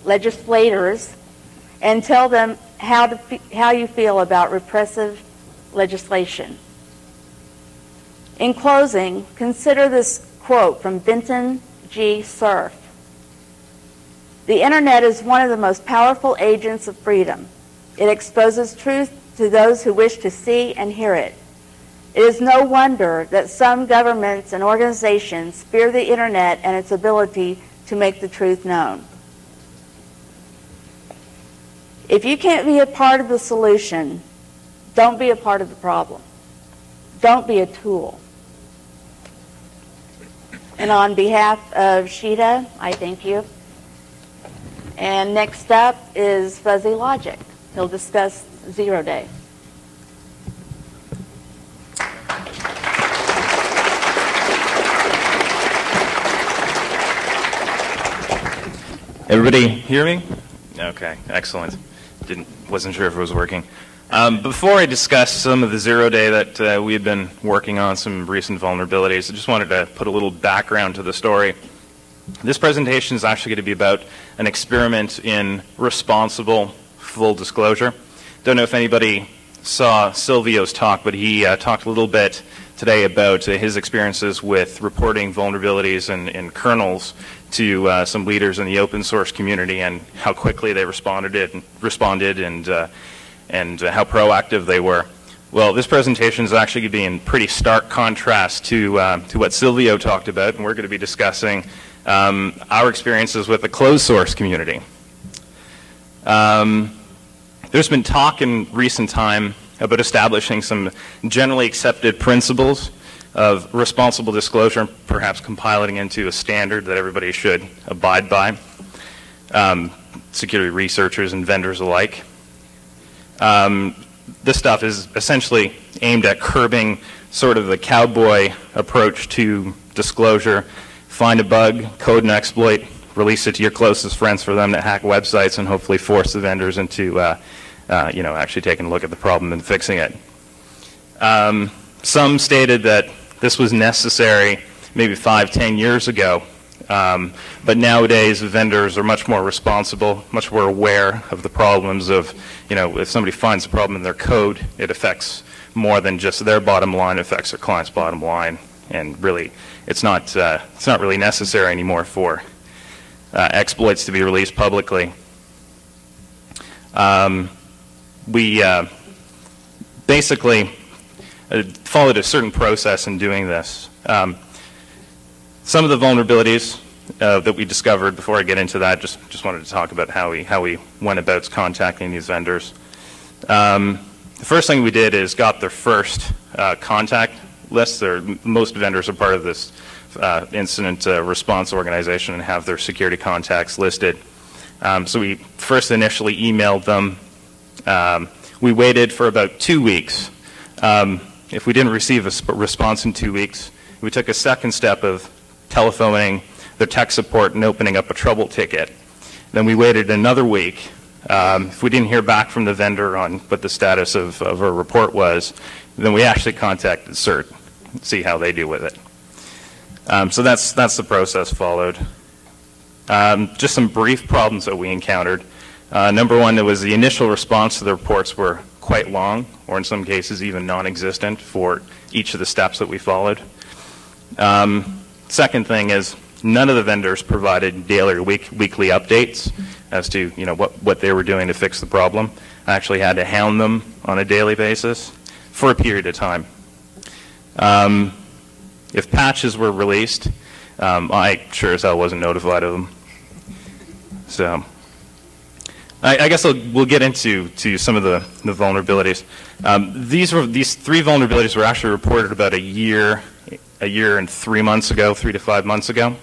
and tell them how you feel about repressive legislation. In closing, consider this quote from Benton G. Cerf. The Internet is one of the most powerful agents of freedom. It exposes truth to those who wish to see and hear it. It is no wonder that some governments and organizations fear the Internet and its ability to make the truth known. If you can't be a part of the solution, don't be a part of the problem. Don't be a tool. And on behalf of Sheeta, I thank you. And next up is Fuzzy Logic. He'll discuss Zero Day. Everybody hear me? Okay, excellent. Wasn't sure if it was working. Before I discuss some of the Zero Day that we have been working on, some recent vulnerabilities, I just wanted to put a little background to the story. This presentation is actually going to be about an experiment in responsible full disclosure. Don't know if anybody saw Silvio's talk, but he talked a little bit today about his experiences with reporting vulnerabilities in kernels to some leaders in the open source community and how quickly they responded and how proactive they were. Well, this presentation is actually going to be in pretty stark contrast to what Silvio talked about, and we're going to be discussing our experiences with the closed source community. There's been talk in recent time about establishing some generally accepted principles of responsible disclosure, perhaps compiling into a standard that everybody should abide by, security researchers and vendors alike. This stuff is essentially aimed at curbing sort of the cowboy approach to disclosure. Find a bug, code an exploit, release it to your closest friends for them to hack websites, and hopefully force the vendors into actually taking a look at the problem and fixing it. Some stated that this was necessary maybe 5-10 years ago, but nowadays vendors are much more responsible, much more aware of the problems of, if somebody finds a problem in their code, it affects more than just their bottom line, it affects their client's bottom line, and really it's not really necessary anymore for exploits to be released publicly. We basically followed a certain process in doing this. Some of the vulnerabilities that we discovered, before I get into that, just wanted to talk about how we went about contacting these vendors. The first thing we did is got their first contact list. Most vendors are part of this incident response organization and have their security contacts listed. So we first initially emailed them. We waited for about 2 weeks. If we didn't receive a response in 2 weeks, we took a second step of telephoning their tech support and opening up a trouble ticket. Then we waited another week. If we didn't hear back from the vendor on what the status of our report was, then we actually contacted CERT and see how they do with it. So that's the process followed. Just some brief problems that we encountered. Number one, it was the initial response to the reports were quite long, or in some cases even non-existent for each of the steps that we followed. Second thing is none of the vendors provided daily or weekly updates as to what they were doing to fix the problem. I actually had to hound them on a daily basis for a period of time. If patches were released, I sure as hell wasn't notified of them. So I guess we'll get into some of the vulnerabilities. These three vulnerabilities were actually reported about a year and 3 months ago, 3 to 5 months ago.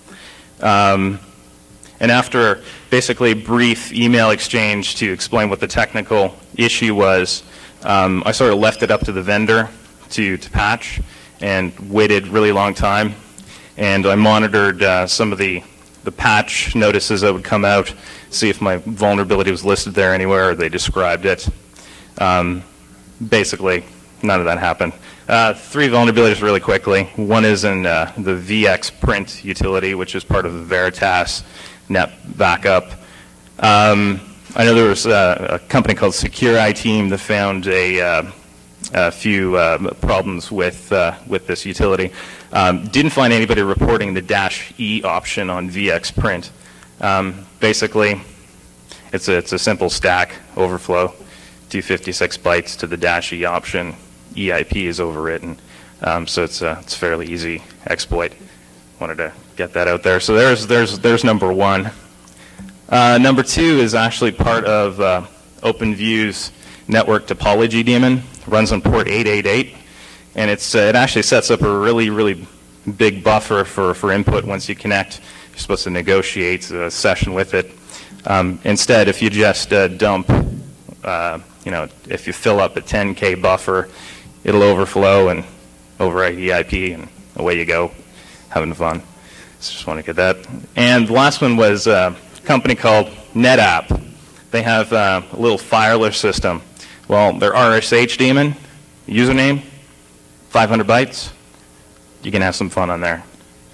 And after basically a brief email exchange to explain what the technical issue was, I sort of left it up to the vendor to patch and waited a really long time. And I monitored some of the patch notices that would come out, see if my vulnerability was listed there anywhere or they described it. Basically, none of that happened. Three vulnerabilities really quickly. One is in the VX print utility, which is part of the Veritas net backup. I know there was a company called Secure iTeam that found a few problems with this utility. Didn't find anybody reporting the -E option on VX print. Basically, it's a simple stack overflow, 256 bytes to the -E option. EIP is overwritten, so it's fairly easy exploit. Wanted to get that out there. So there's number one. Number two is actually part of OpenView's network topology daemon. Runs on port 888, and it actually sets up a really big buffer for input once you connect. You're supposed to negotiate a session with it. Instead, if you just dump, if you fill up a 10K buffer, it'll overflow and overwrite EIP, and away you go, having fun. So just want to get that. And the last one was a company called NetApp. They have a little filer system. Well, their RSH daemon, username, 500 bytes. You can have some fun on there.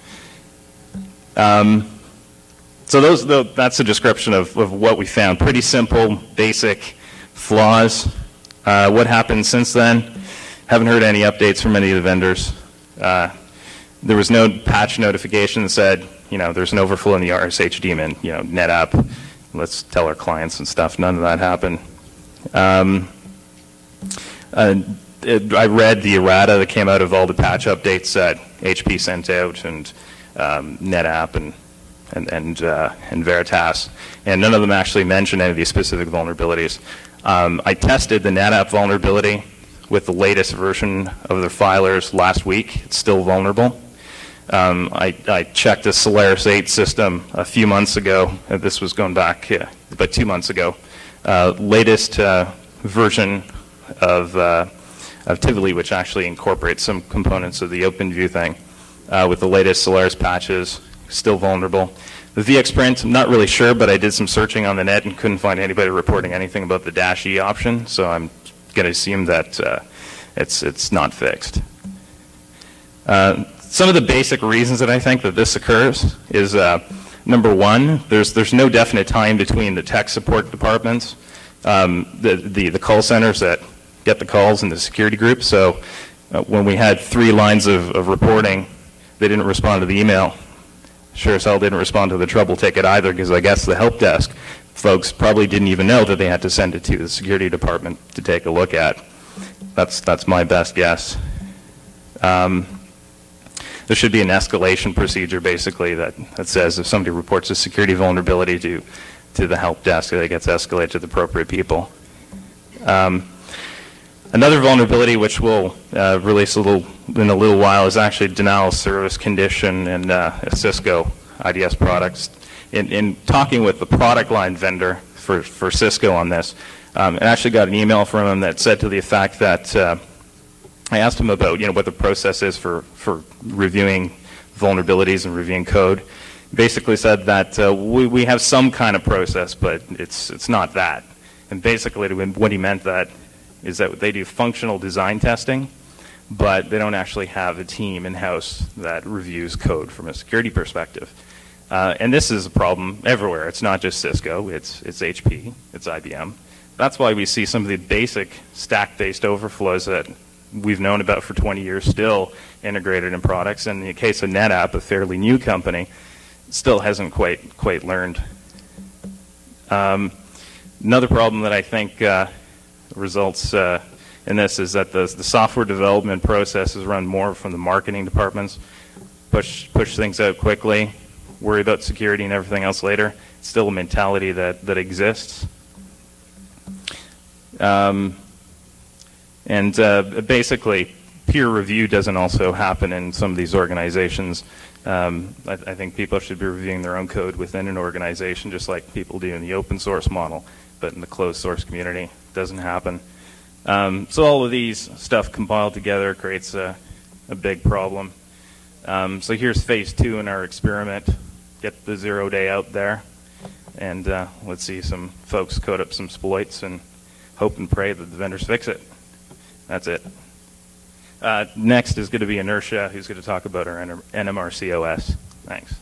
So that's a description of what we found. Pretty simple, basic flaws. What happened since then? Haven't heard any updates from any of the vendors. There was no patch notification that said, there's an overflow in the RSH daemon, NetApp, let's tell our clients and stuff. None of that happened. I read the errata that came out of all the patch updates that HP sent out and NetApp and Veritas, and none of them actually mentioned any of these specific vulnerabilities. I tested the NetApp vulnerability with the latest version of their filers last week. It's still vulnerable. I checked the Solaris 8 system a few months ago. This was going back about 2 months ago. Latest version of Tivoli, which actually incorporates some components of the OpenView thing, with the latest Solaris patches, still vulnerable. The VX print, I'm not really sure, but I did some searching on the net and couldn't find anybody reporting anything about the -E option, so I'm going to assume that it's not fixed. Some of the basic reasons that I think that this occurs is, number one, there's no definite time between the tech support departments, the call centers that get the calls, and the security group. So when we had 3 lines of reporting, they didn't respond to the email. Sure as hell didn't respond to the trouble ticket either, because I guess the help desk folks probably didn't even know that they had to send it to the security department to take a look at. That's my best guess. There should be an escalation procedure, basically, that says if somebody reports a security vulnerability to the help desk, that it gets escalated to the appropriate people. Another vulnerability, which we'll release in a little while, is actually denial of service condition in Cisco IDS products. In talking with the product line vendor for Cisco on this, I actually got an email from him that said to the effect that I asked him about what the process is for reviewing vulnerabilities and reviewing code. Basically said that we have some kind of process, but it's not that. And basically what he meant that is that they do functional design testing, but they don't actually have a team in-house that reviews code from a security perspective. And this is a problem everywhere. It's not just Cisco. It's HP. It's IBM. That's why we see some of the basic stack-based overflows that we've known about for 20 years still integrated in products. And in the case of NetApp, a fairly new company, still hasn't quite learned. Another problem that I think results in this is that the software development process is run more from the marketing departments, push things out quickly, worry about security and everything else later. It's still a mentality that exists. Basically, peer review doesn't also happen in some of these organizations. I think people should be reviewing their own code within an organization, just like people do in the open source model, but in the closed source community, it doesn't happen. So all of these stuff compiled together creates a big problem. So here's phase 2 in our experiment. Get the 0 day out there, and let's see some folks code up some exploits and hope and pray that the vendors fix it. That's it. Next is going to be Inertia, who's going to talk about our NMRC OS. Thanks.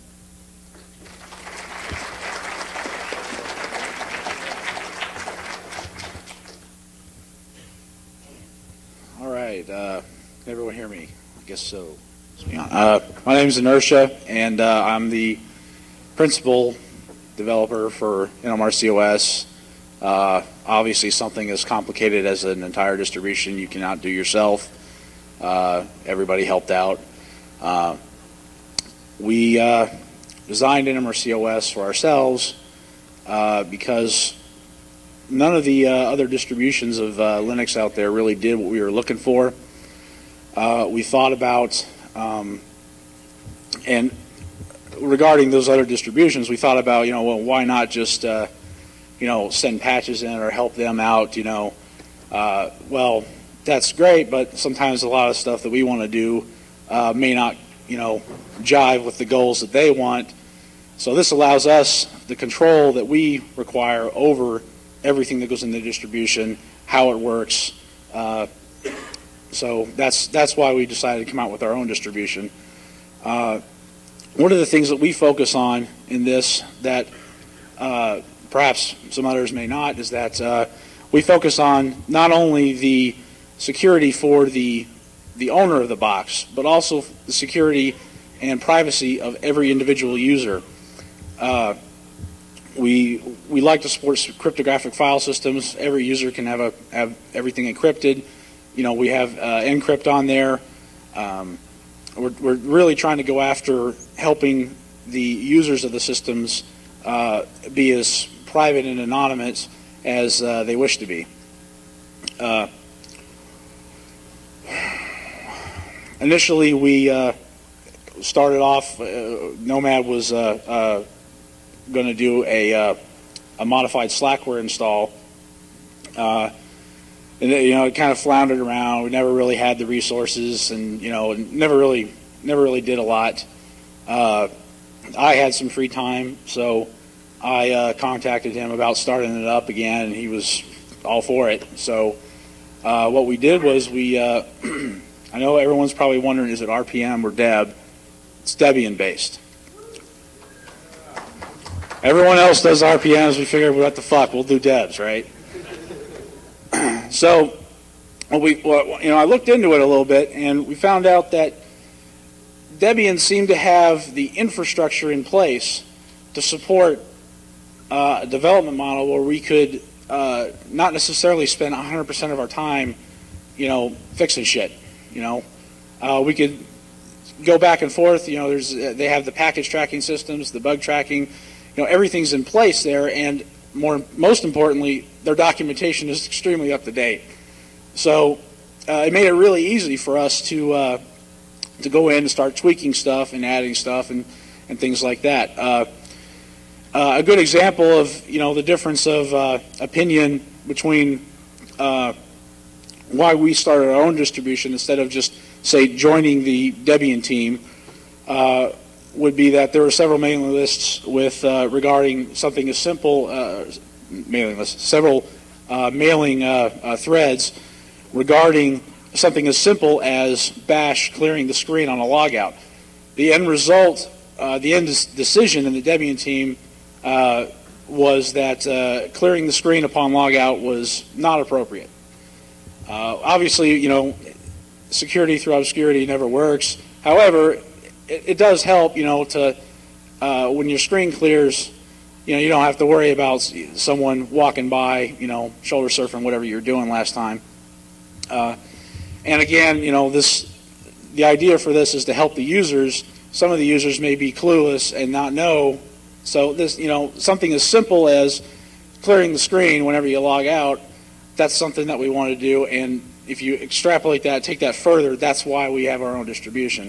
All right. Can everyone hear me? I guess so. My name is Inertia, and I'm the principal developer for NMRC OS. Obviously, something as complicated as an entire distribution you cannot do yourself. Everybody helped out. We designed NMRC OS for ourselves because none of the other distributions of Linux out there really did what we were looking for. We thought about, and regarding those other distributions, we thought about, well, why not just, send patches in or help them out, well, that's great, but sometimes a lot of stuff that we want to do may not, jive with the goals that they want. So this allows us the control that we require over everything that goes in the distribution, how it works. So that's why we decided to come out with our own distribution. One of the things that we focus on in this that perhaps some others may not is that we focus on not only the security for the owner of the box, but also the security and privacy of every individual user. We like to support cryptographic file systems. Every user can have everything encrypted. We have Encrypt on there. We're really trying to go after helping the users of the systems be as private and anonymous as they wish to be. Initially, we started off. Nomad was going to do a modified Slackware install. And it kind of floundered around. We never really had the resources, and never really did a lot. I had some free time, so I contacted him about starting it up again, and he was all for it. So what we did was we. I know everyone's probably wondering, is it RPM or Deb? It's Debian based. Everyone else does RPMs. We figured, what the fuck, we'll do Debs, right? So, I looked into it a little bit, and we found out that Debian seemed to have the infrastructure in place to support a development model where we could not necessarily spend 100% of our time, fixing shit. We could go back and forth. They have the package tracking systems, the bug tracking. Everything's in place there, and most importantly, their documentation is extremely up to date. So it made it really easy for us to go in and start tweaking stuff and adding stuff and things like that. A good example of the difference of opinion between why we started our own distribution instead of just, say, joining the Debian team would be that there were several mailing lists with regarding something as simple mailing lists, several mailing threads regarding something as simple as bash clearing the screen on a logout. The end result, the end decision in the Debian team was that clearing the screen upon logout was not appropriate. Obviously, you know, security through obscurity never works. However, it does help, you know, to when your screen clears, you know, you don't have to worry about someone walking by, you know, shoulder surfing, whatever you were doing last time. And again, you know, the idea for this is to help the users. Some of the users may be clueless and not know. So this, you know, something as simple as clearing the screen whenever you log out, that's something that we want to do. And if you extrapolate that, take that further, that's why we have our own distribution.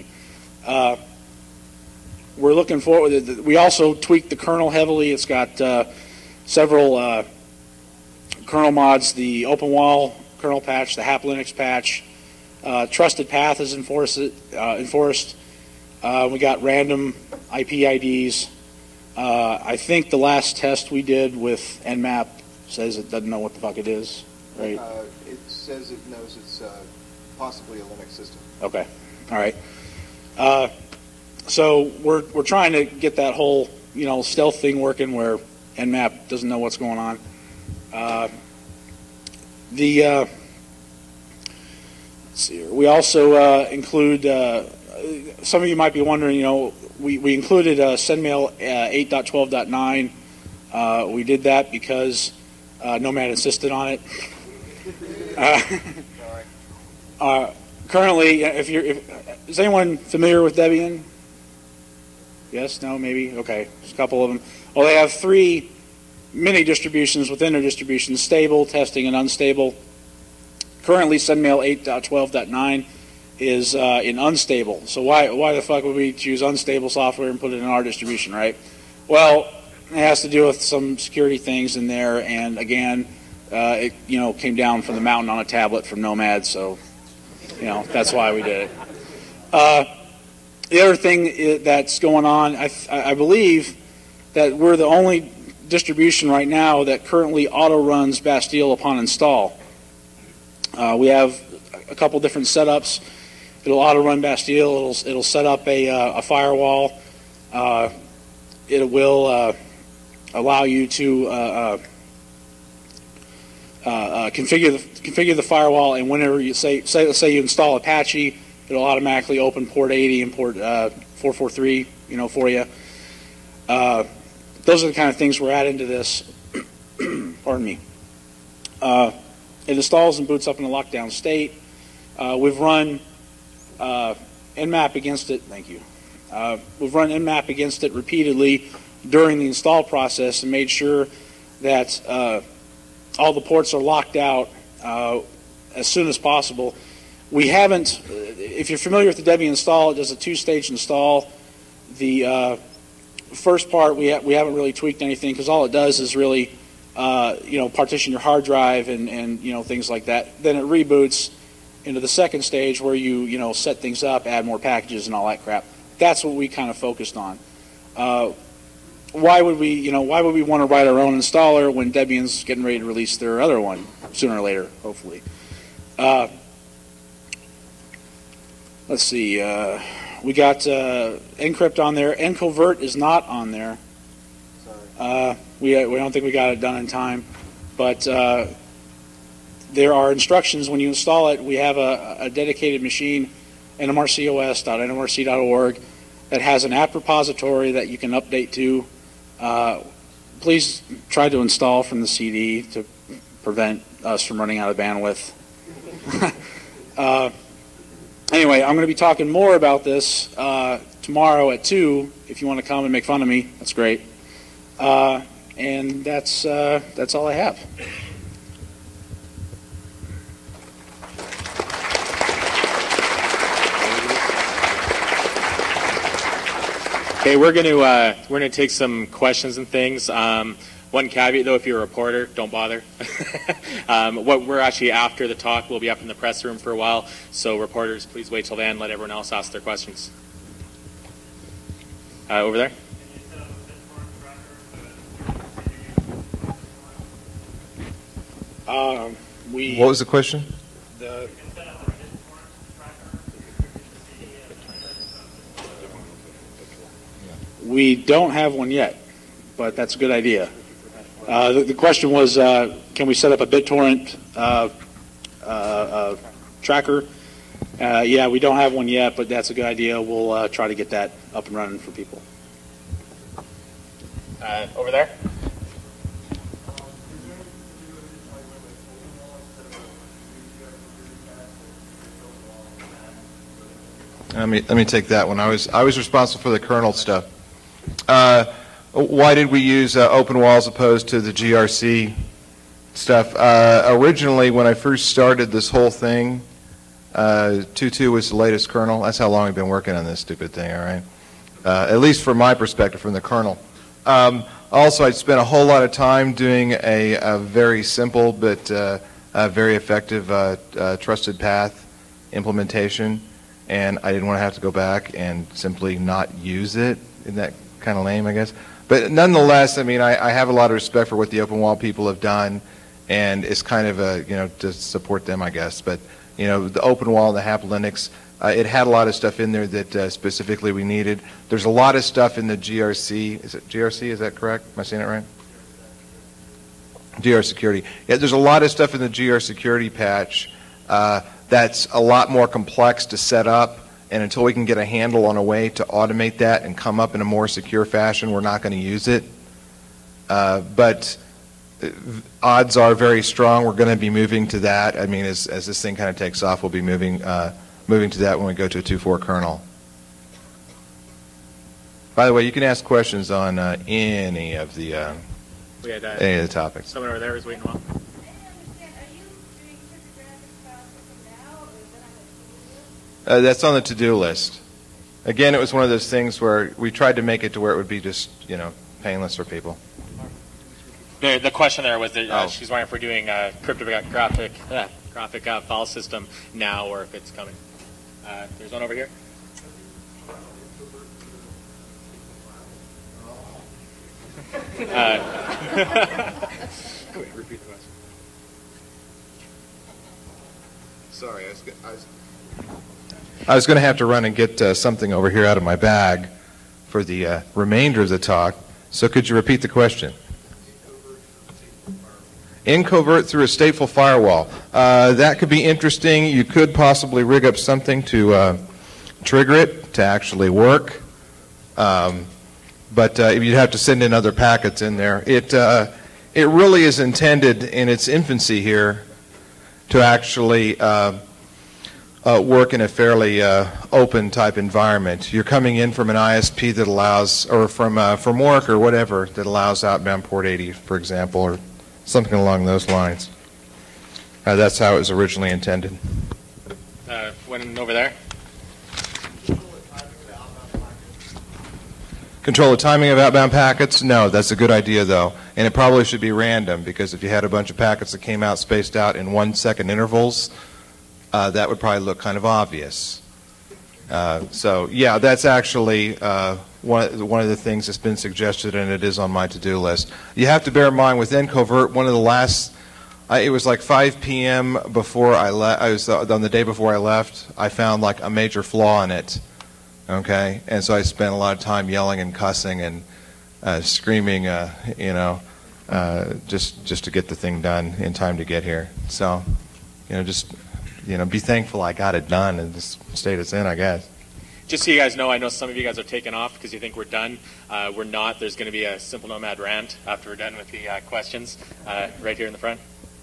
We're looking forward. We also tweaked the kernel heavily. It's got several kernel mods: the OpenWall kernel patch, the Hap Linux patch. Trusted Path is enforced. We got random IP IDs. I think the last test we did with Nmap says it doesn't know what the fuck it is, right? It says it knows it's possibly a Linux system. Okay, all right. So we're trying to get that whole, you know, stealth thing working where Nmap doesn't know what's going on. Let's see here. We also include. Some of you might be wondering, you know, we included SendMail 8.12.9. We did that because Nomad insisted on it. Currently, is anyone familiar with Debian? Yes, no, maybe? Okay, there's a couple of them. Well, they have 3 mini distributions within their distribution: stable, testing, and unstable. Currently, SendMail 8.12.9 is in unstable. So why the fuck would we choose unstable software and put it in our distribution, right? Well, it has to do with some security things in there, and again, it, you know, came down from the mountain on a tablet from Nomad, so, you know, that's why we did it. The other thing that's going on, I believe that we're the only distribution right now that currently auto-runs Bastille upon install. We have a couple different setups. It'll auto-run Bastille. It'll set up a firewall. It will allow you to configure the firewall, and whenever you let's say you install Apache, it'll automatically open port 80 and port 443, you know, for you. Those are the kind of things we're adding to this. Pardon me. It installs and boots up in a lockdown state. We've run Nmap against it. Thank you. We've run Nmap against it repeatedly during the install process and made sure that all the ports are locked out as soon as possible. We haven't, if you're familiar with the Debian install, it does a 2-stage install. The first part, we haven't really tweaked anything because all it does is really, you know, partition your hard drive and you know, things like that. Then it reboots into the second stage where you know, set things up, add more packages and all that crap. That's what we kind of focused on. Why would we want to write our own installer when Debian's getting ready to release their other one sooner or later, hopefully? Let's see. We got Encrypt on there. Encovert is not on there. Sorry. We don't think we got it done in time, but there are instructions when you install it. We have a dedicated machine, nmrcos.nmrc.org, that has an app repository that you can update to. Please try to install from the CD to prevent us from running out of bandwidth. Anyway, I'm going to be talking more about this tomorrow at 2. If you want to come and make fun of me, that's great. And that's all I have. Okay, we're gonna take some questions and things. One caveat, though, if you're a reporter, don't bother. What we're actually after the talk, we'll be up in the press room for a while. So reporters, please wait till then. Let everyone else ask their questions. Over there. What was the question? We don't have one yet, but that's a good idea. The question was, can we set up a BitTorrent tracker? Yeah, we don't have one yet, but that's a good idea. We'll try to get that up and running for people. Over there. Let me take that one. I was responsible for the kernel stuff. Why did we use OpenWall as opposed to the GRC stuff? Originally, when I first started this whole thing, 2.2 was the latest kernel. That's how long we've been working on this stupid thing, all right? At least from my perspective, from the kernel. Also, I spent a whole lot of time doing a very simple but very effective trusted path implementation, and I didn't want to have to go back and simply not use it. Isn't that kind of lame, I guess? But nonetheless, I mean, I have a lot of respect for what the OpenWall people have done, and it's kind of a, to support them, I guess. But, the OpenWall and the HAP Linux, it had a lot of stuff in there that specifically we needed. There's a lot of stuff in the GRC. Is it GRC? Is that correct? Am I saying it right? GR Security. Yeah, there's a lot of stuff in the GR Security patch that's a lot more complex to set up, and until we can get a handle on a way to automate that and come up in a more secure fashion, we're not going to use it. But odds are very strong we're going to be moving to that. I mean, as this thing kind of takes off, we'll be moving to that when we go to a 2.4 kernel. By the way, you can ask questions on any of the topics. Someone over there is waiting a while. That's on the to-do list. Again, it was one of those things where we tried to make it to where it would be just, painless for people. The question there was that she's wondering if we're doing cryptographic file system now or if it's coming. There's one over here. Repeat the question. Sorry, I was going to have to run and get something over here out of my bag for the remainder of the talk. So could you repeat the question? In covert through a stateful firewall. That could be interesting. You could possibly rig up something to trigger it to actually work. But you'd have to send in other packets in there. It really is intended in its infancy here to actually work in a fairly open type environment. You're coming in from an ISP that allows, or from work or whatever, that allows outbound port 80, for example, or something along those lines. That's how it was originally intended. One over there. Control the timing of outbound packets? No, that's a good idea, though. And it probably should be random, because if you had a bunch of packets that came out spaced out in 1-second intervals, that would probably look kind of obvious. So, yeah, that's actually one of the things that's been suggested, and it is on my to-do list. You have to bear in mind, within Covert, one of the last, it was like 5 p.m. before I left. I was on the day before I left. I found like a major flaw in it. Okay, and so I spent a lot of time yelling and cussing and screaming, just to get the thing done in time to get here. So, be thankful I got it done in this state it's in, I guess. Just so you guys know, I know some of you guys are taking off because you think we're done. We're not. There's going to be a Simple Nomad rant after we're done with the questions right here in the front.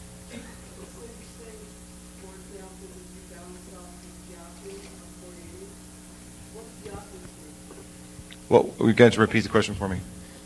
Well, we got to repeat the question for me.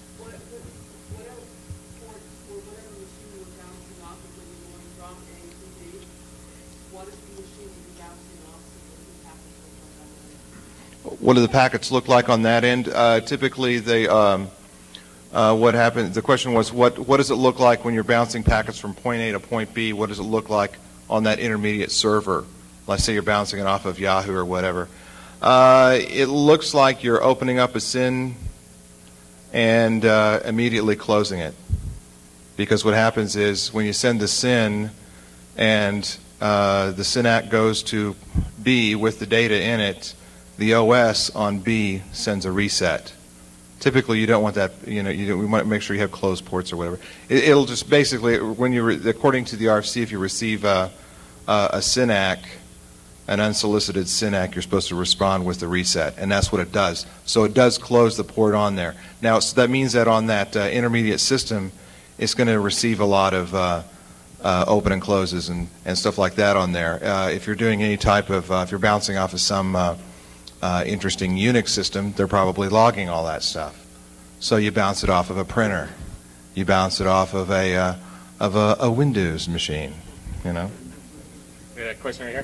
What do the packets look like on that end? Typically, they what happens? The question was, what does it look like when you're bouncing packets from point A to point B? What does it look like on that intermediate server? Let's say you're bouncing it off of Yahoo or whatever. It looks like you're opening up a SYN and immediately closing it. Because what happens is when you send the SYN and the SYNAC goes to B with the data in it, the OS on B sends a reset. Typically, you don't want that. We want to make sure you have closed ports or whatever. It'll just basically, when according to the RFC, if you receive a SYNAC, an unsolicited SYNAC, you're supposed to respond with the reset, and that's what it does. So it does close the port on there. Now, so that means that on that intermediate system, it's going to receive a lot of open and closes and stuff like that on there. If you're doing any type of, if you're bouncing off of some interesting Unix system, they're probably logging all that stuff. So you bounce it off of a printer. You bounce it off of a Windows machine, We got a question right here.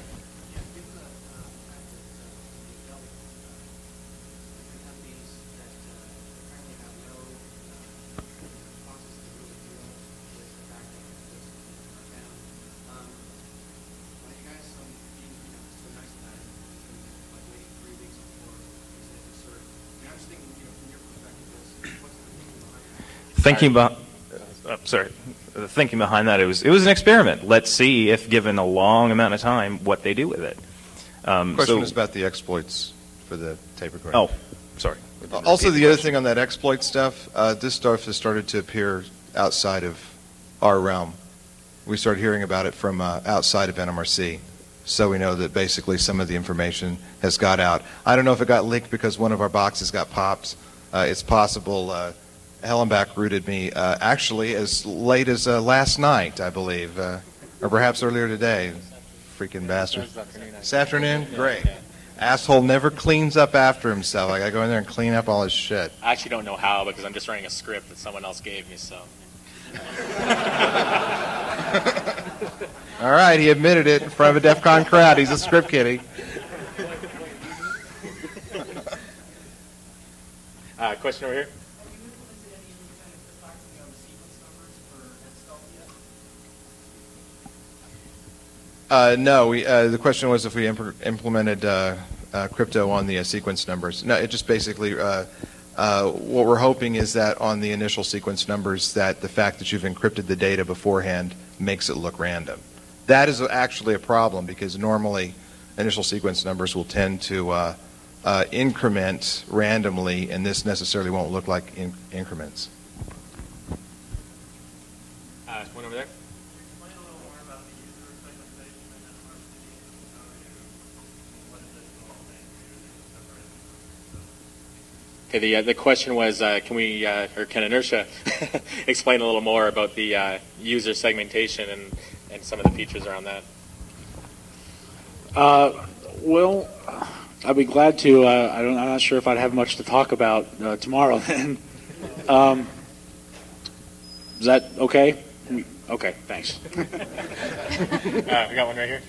The thinking behind that, it was an experiment. Let's see if, given a long amount of time, what they do with it. The question is about the exploits for the tape recorder. Oh, sorry. Also, the other thing on that exploit stuff, this stuff has started to appear outside of our realm. We started hearing about it from outside of NMRC. So we know that basically some of the information has got out. I don't know if it got leaked because one of our boxes got popped. It's possible. Hellenbach rooted me actually as late as last night, I believe, or perhaps earlier today. Freaking bastard. This afternoon? Great. Asshole never cleans up after himself. I got to go in there and clean up all his shit. I actually don't know how because I'm just writing a script that someone else gave me, so. All right, he admitted it in front of a DEF CON crowd. He's a script kiddie. Question over here. No, the question was if we implemented crypto on the sequence numbers. No, it just basically, what we're hoping is that on the initial sequence numbers, that the fact that you've encrypted the data beforehand makes it look random. That is actually a problem because normally initial sequence numbers will tend to increment randomly, and this necessarily won't look like increments. One over there. Okay, the question was, can we, or can Inertia explain a little more about the user segmentation and some of the features around that? Well, I'd be glad to. I'm not sure if I'd have much to talk about tomorrow then. Is that okay? Okay, thanks. We got one right here.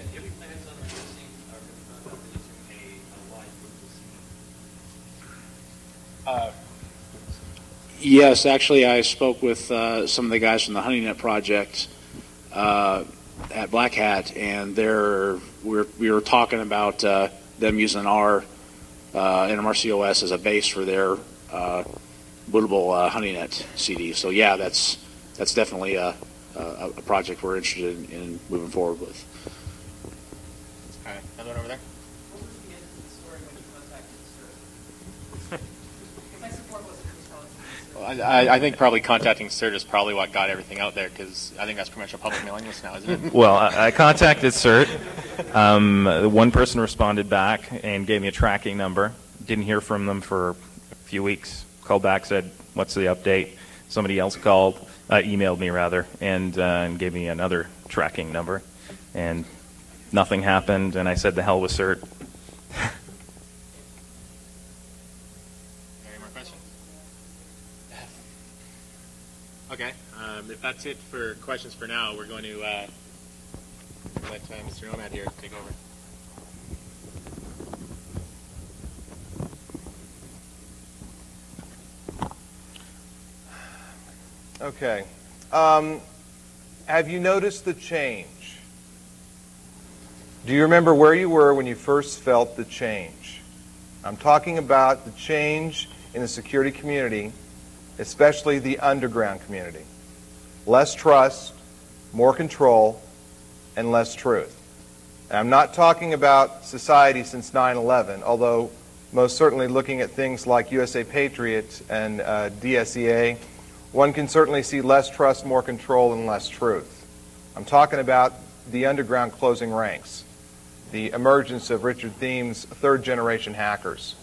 Yes, actually, I spoke with some of the guys from the HoneyNet project at Black Hat, and we were talking about them using our NMRC OS as a base for their bootable HoneyNet CD. So yeah, that's definitely a project we're interested in moving forward with. All right, another one over there. I think probably contacting CERT is probably what got everything out there, because I think that's pretty much a public mailing list now, isn't it? Well, I contacted CERT. One person responded back and gave me a tracking number. Didn't hear from them for a few weeks. Called back, said, what's the update? Somebody else called, emailed me rather, and gave me another tracking number. And nothing happened, and I said, the hell with CERT. Okay, if that's it for questions for now, we're going to let Mr. Nomad here take over. Okay. Have you noticed the change? Do you remember where you were when you first felt the change? I'm talking about the change in the security community, especially the underground community. Less trust, more control, and less truth. And I'm not talking about society since 9/11, although most certainly looking at things like USA Patriot and DSEA, one can certainly see less trust, more control, and less truth. I'm talking about the underground closing ranks, the emergence of Richard Thiem's third-generation hackers.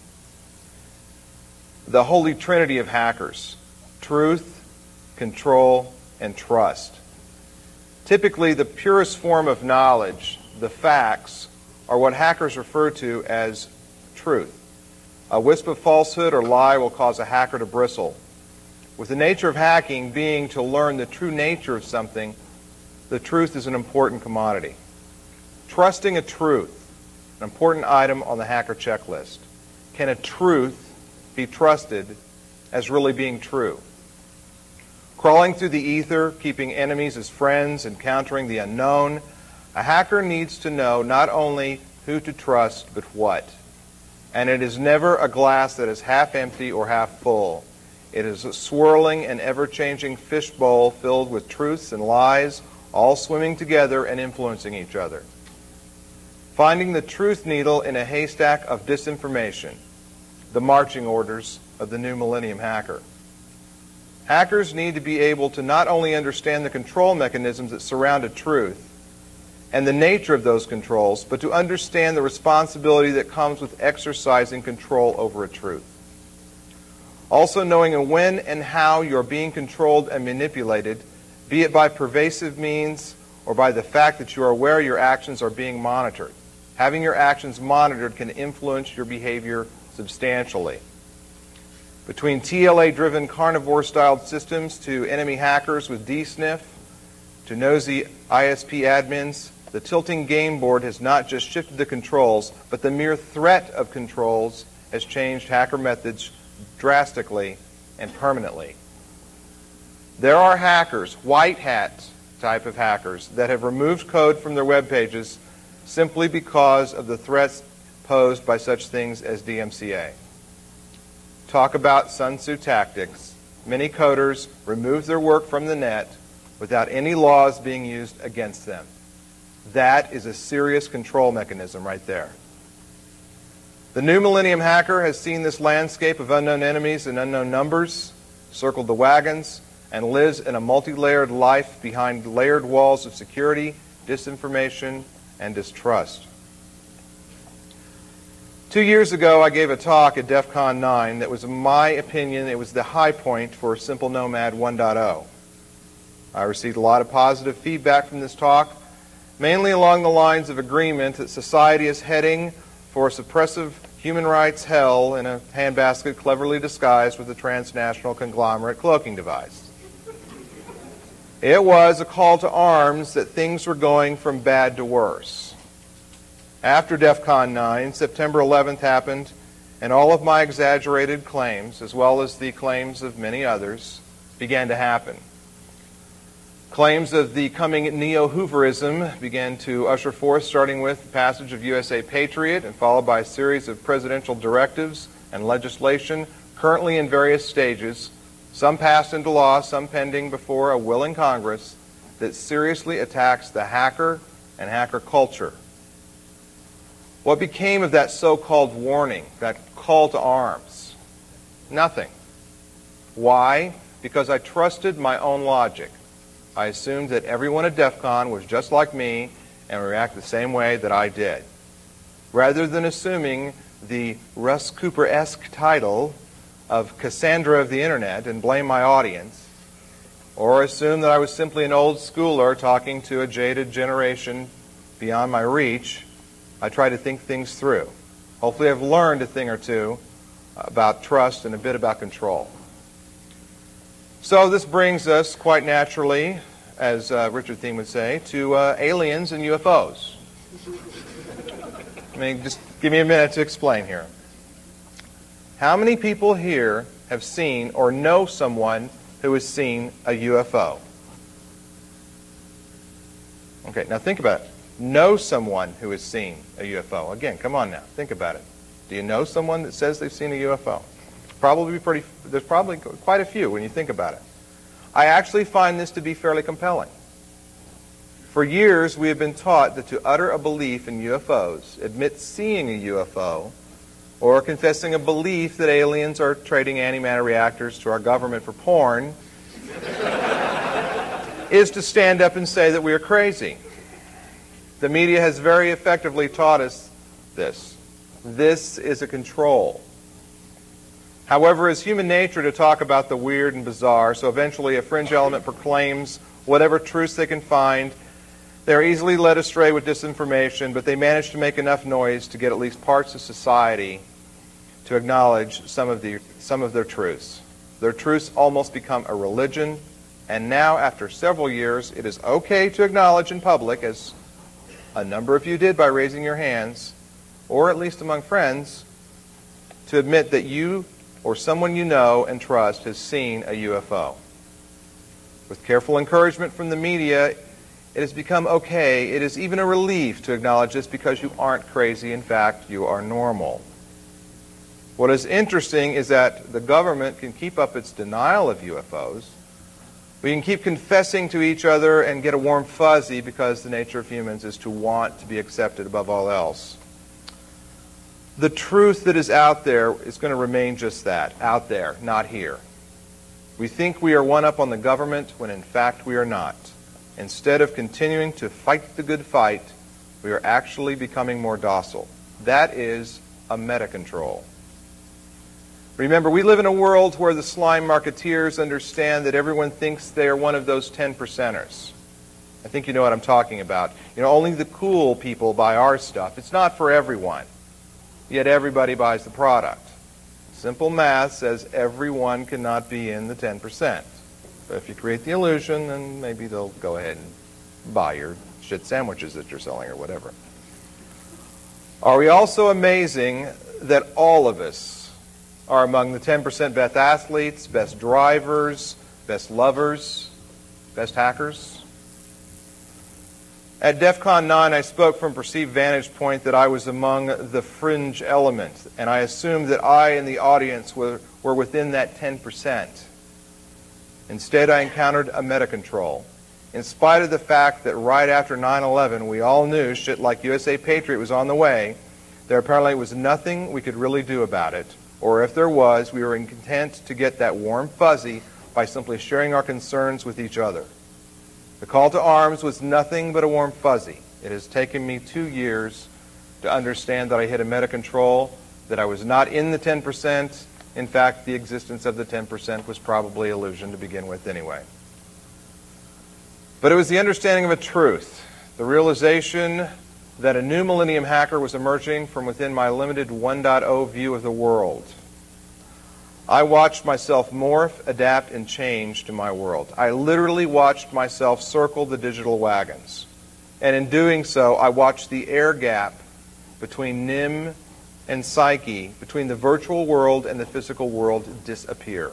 The holy trinity of hackers: truth, control, and trust. Typically, the purest form of knowledge, the facts, are what hackers refer to as truth. A wisp of falsehood or lie will cause a hacker to bristle. With the nature of hacking being to learn the true nature of something, the truth is an important commodity. Trusting a truth, an important item on the hacker checklist. Can a truth be trusted as really being true? Crawling through the ether, keeping enemies as friends, encountering the unknown, a hacker needs to know not only who to trust, but what. And it is never a glass that is half empty or half full. It is a swirling and ever-changing fishbowl filled with truths and lies, all swimming together and influencing each other. Finding the truth needle in a haystack of disinformation, the marching orders of the new millennium hacker. Hackers need to be able to not only understand the control mechanisms that surround a truth and the nature of those controls, but to understand the responsibility that comes with exercising control over a truth. Also knowing when and how you're being controlled and manipulated, be it by pervasive means or by the fact that you are aware your actions are being monitored. Having your actions monitored can influence your behavior substantially. Between TLA-driven carnivore-styled systems to enemy hackers with DSNF to nosy ISP admins, the tilting game board has not just shifted the controls, but the mere threat of controls has changed hacker methods drastically and permanently. There are hackers, white hat type of hackers, that have removed code from their web pages simply because of the threats posed by such things as DMCA. Talk about Sun Tzu tactics. Many coders remove their work from the net without any laws being used against them. That is a serious control mechanism right there. The new millennium hacker has seen this landscape of unknown enemies and unknown numbers, circled the wagons, and lives in a multi-layered life behind layered walls of security, disinformation, and distrust. 2 years ago, I gave a talk at DEF CON 9 that was, in my opinion, it was the high point for Simple Nomad 1.0. I received a lot of positive feedback from this talk, mainly along the lines of agreement that society is heading for a suppressive human rights hell in a handbasket cleverly disguised with a transnational conglomerate cloaking device. It was a call to arms that things were going from bad to worse. After DEF CON 9, September 11th happened, and all of my exaggerated claims, as well as the claims of many others, began to happen. Claims of the coming neo-Hooverism began to usher forth, starting with the passage of USA Patriot and followed by a series of presidential directives and legislation currently in various stages, some passed into law, some pending before a willing Congress, that seriously attacks the hacker and hacker culture. What became of that so-called warning, that call to arms? Nothing. Why? Because I trusted my own logic. I assumed that everyone at DEF CON was just like me and would react the same way that I did. Rather than assuming the Russ Cooper-esque title of Cassandra of the Internet and blame my audience, or assume that I was simply an old schooler talking to a jaded generation beyond my reach, I try to think things through. Hopefully I've learned a thing or two about trust and a bit about control. So this brings us quite naturally, as Richard Thiem would say, to aliens and UFOs. I mean, just give me a minute to explain here. How many people here have seen or know someone who has seen a UFO? Okay, now think about it. Know someone who has seen a UFO. Again, come on now, think about it. Do you know someone that says they've seen a UFO? There's probably quite a few when you think about it. I actually find this to be fairly compelling. For years, we have been taught that to utter a belief in UFOs, admit seeing a UFO, or confessing a belief that aliens are trading antimatter reactors to our government for porn is to stand up and say that we are crazy. The media has very effectively taught us this. This is a control. However, it's human nature to talk about the weird and bizarre, so eventually a fringe element proclaims whatever truths they can find. They're easily led astray with disinformation, but they manage to make enough noise to get at least parts of society to acknowledge some of their truths. Their truths almost become a religion, and now, after several years, it is okay to acknowledge in public, as a number of you did by raising your hands, or at least among friends, to admit that you or someone you know and trust has seen a UFO. With careful encouragement from the media, it has become okay. It is even a relief to acknowledge this because you aren't crazy. In fact, you are normal. What is interesting is that the government can keep up its denial of UFOs. We can keep confessing to each other and get a warm fuzzy because the nature of humans is to want to be accepted above all else. The truth that is out there is going to remain just that, out there, not here. We think we are one up on the government when in fact we are not. Instead of continuing to fight the good fight, we are actually becoming more docile. That is a meta-control. Remember, we live in a world where the slime marketeers understand that everyone thinks they are one of those 10%ers. I think you know what I'm talking about. You know, only the cool people buy our stuff. It's not for everyone. Yet everybody buys the product. Simple math says everyone cannot be in the 10%. But if you create the illusion, then maybe they'll go ahead and buy your shit sandwiches that you're selling or whatever. Are we also amazing that all of us are among the 10% best athletes, best drivers, best lovers, best hackers? At DEF CON 9, I spoke from perceived vantage point that I was among the fringe element, and I assumed that I and the audience were within that 10%. Instead, I encountered a meta-control. In spite of the fact that right after 9/11, we all knew shit like USA Patriot was on the way, there apparently was nothing we could really do about it, or if there was, we were content to get that warm fuzzy by simply sharing our concerns with each other. The call to arms was nothing but a warm fuzzy. It has taken me 2 years to understand that I hit a meta-control, that I was not in the 10%. In fact, the existence of the 10% was probably illusion to begin with anyway. But it was the understanding of a truth, the realization that a new millennium hacker was emerging from within my limited 1.0 view of the world. I watched myself morph, adapt, and change to my world. I literally watched myself circle the digital wagons. And in doing so, I watched the air gap between NIM and psyche, between the virtual world and the physical world, disappear.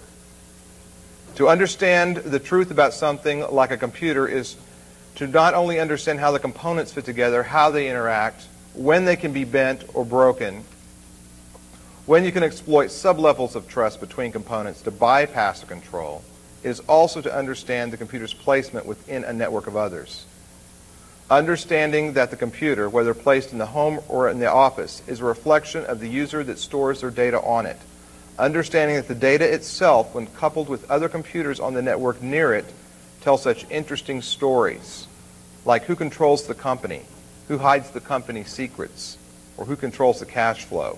To understand the truth about something like a computer is to not only understand how the components fit together, how they interact, when they can be bent or broken, when you can exploit sublevels of trust between components to bypass a control, it is also to understand the computer's placement within a network of others. Understanding that the computer, whether placed in the home or in the office, is a reflection of the user that stores their data on it. Understanding that the data itself, when coupled with other computers on the network near it, tell such interesting stories, like who controls the company, who hides the company's secrets, or who controls the cash flow.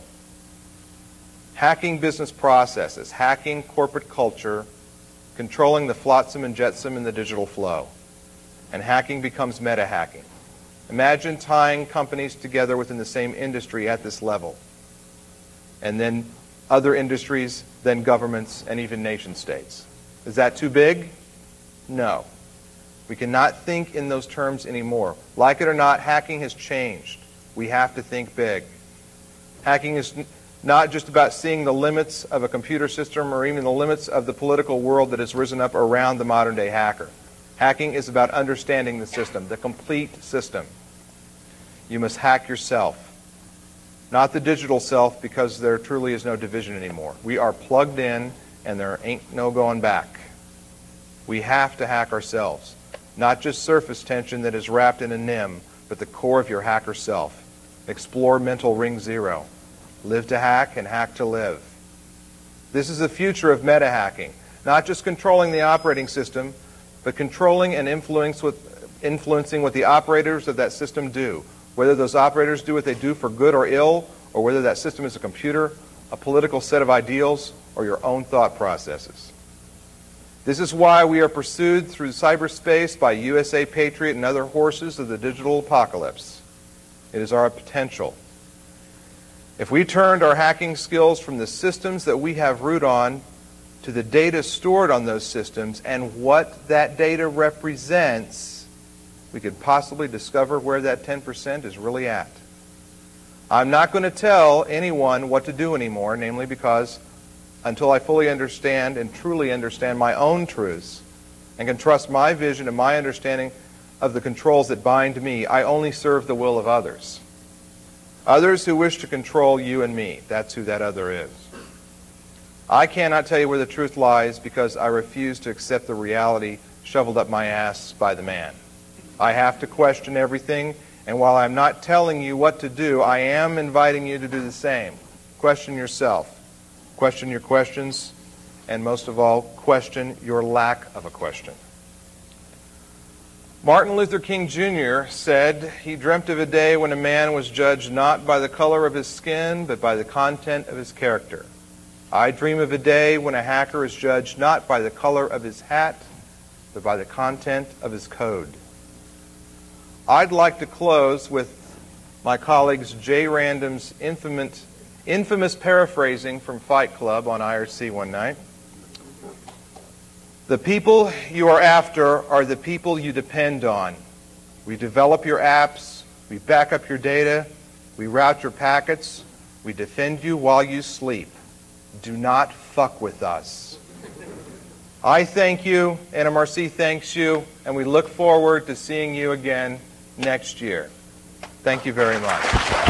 Hacking business processes, hacking corporate culture, controlling the flotsam and jetsam in the digital flow. And hacking becomes meta-hacking. Imagine tying companies together within the same industry at this level. And then other industries, then governments, and even nation states. Is that too big? No. We cannot think in those terms anymore. Like it or not, hacking has changed. We have to think big. Hacking is not just about seeing the limits of a computer system or even the limits of the political world that has risen up around the modern-day hacker. Hacking is about understanding the system, the complete system. You must hack yourself. Not the digital self, because there truly is no division anymore. We are plugged in and there ain't no going back. We have to hack ourselves. Not just surface tension that is wrapped in a NIM, but the core of your hacker self. Explore mental ring zero. Live to hack and hack to live. This is the future of meta-hacking. Not just controlling the operating system, but controlling and influencing what the operators of that system do. Whether those operators do what they do for good or ill, or whether that system is a computer, a political set of ideals, or your own thought processes. This is why we are pursued through cyberspace by USA Patriot and other horses of the digital apocalypse. It is our potential. If we turned our hacking skills from the systems that we have root on to the data stored on those systems and what that data represents, we could possibly discover where that 10% is really at. I'm not going to tell anyone what to do anymore, namely because until I fully understand and truly understand my own truths and can trust my vision and my understanding of the controls that bind me, I only serve the will of others. Others who wish to control you and me. That's who that other is. I cannot tell you where the truth lies because I refuse to accept the reality shoveled up my ass by the man. I have to question everything, and while I'm not telling you what to do, I am inviting you to do the same. Question yourself. Question your questions, and most of all, question your lack of a question. Martin Luther King Jr. said he dreamt of a day when a man was judged not by the color of his skin, but by the content of his character. I dream of a day when a hacker is judged not by the color of his hat, but by the content of his code. I'd like to close with my colleagues Jay Random's infamous paraphrasing from Fight Club on IRC one night. The people you are after are the people you depend on. We develop your apps, we back up your data, we route your packets, we defend you while you sleep. Do not fuck with us. I thank you, NMRC thanks you, and we look forward to seeing you again next year. Thank you very much.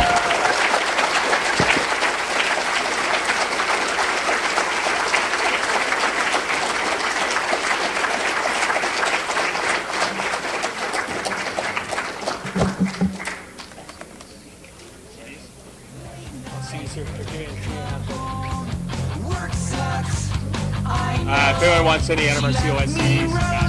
If anyone wants any NMRC OSCs,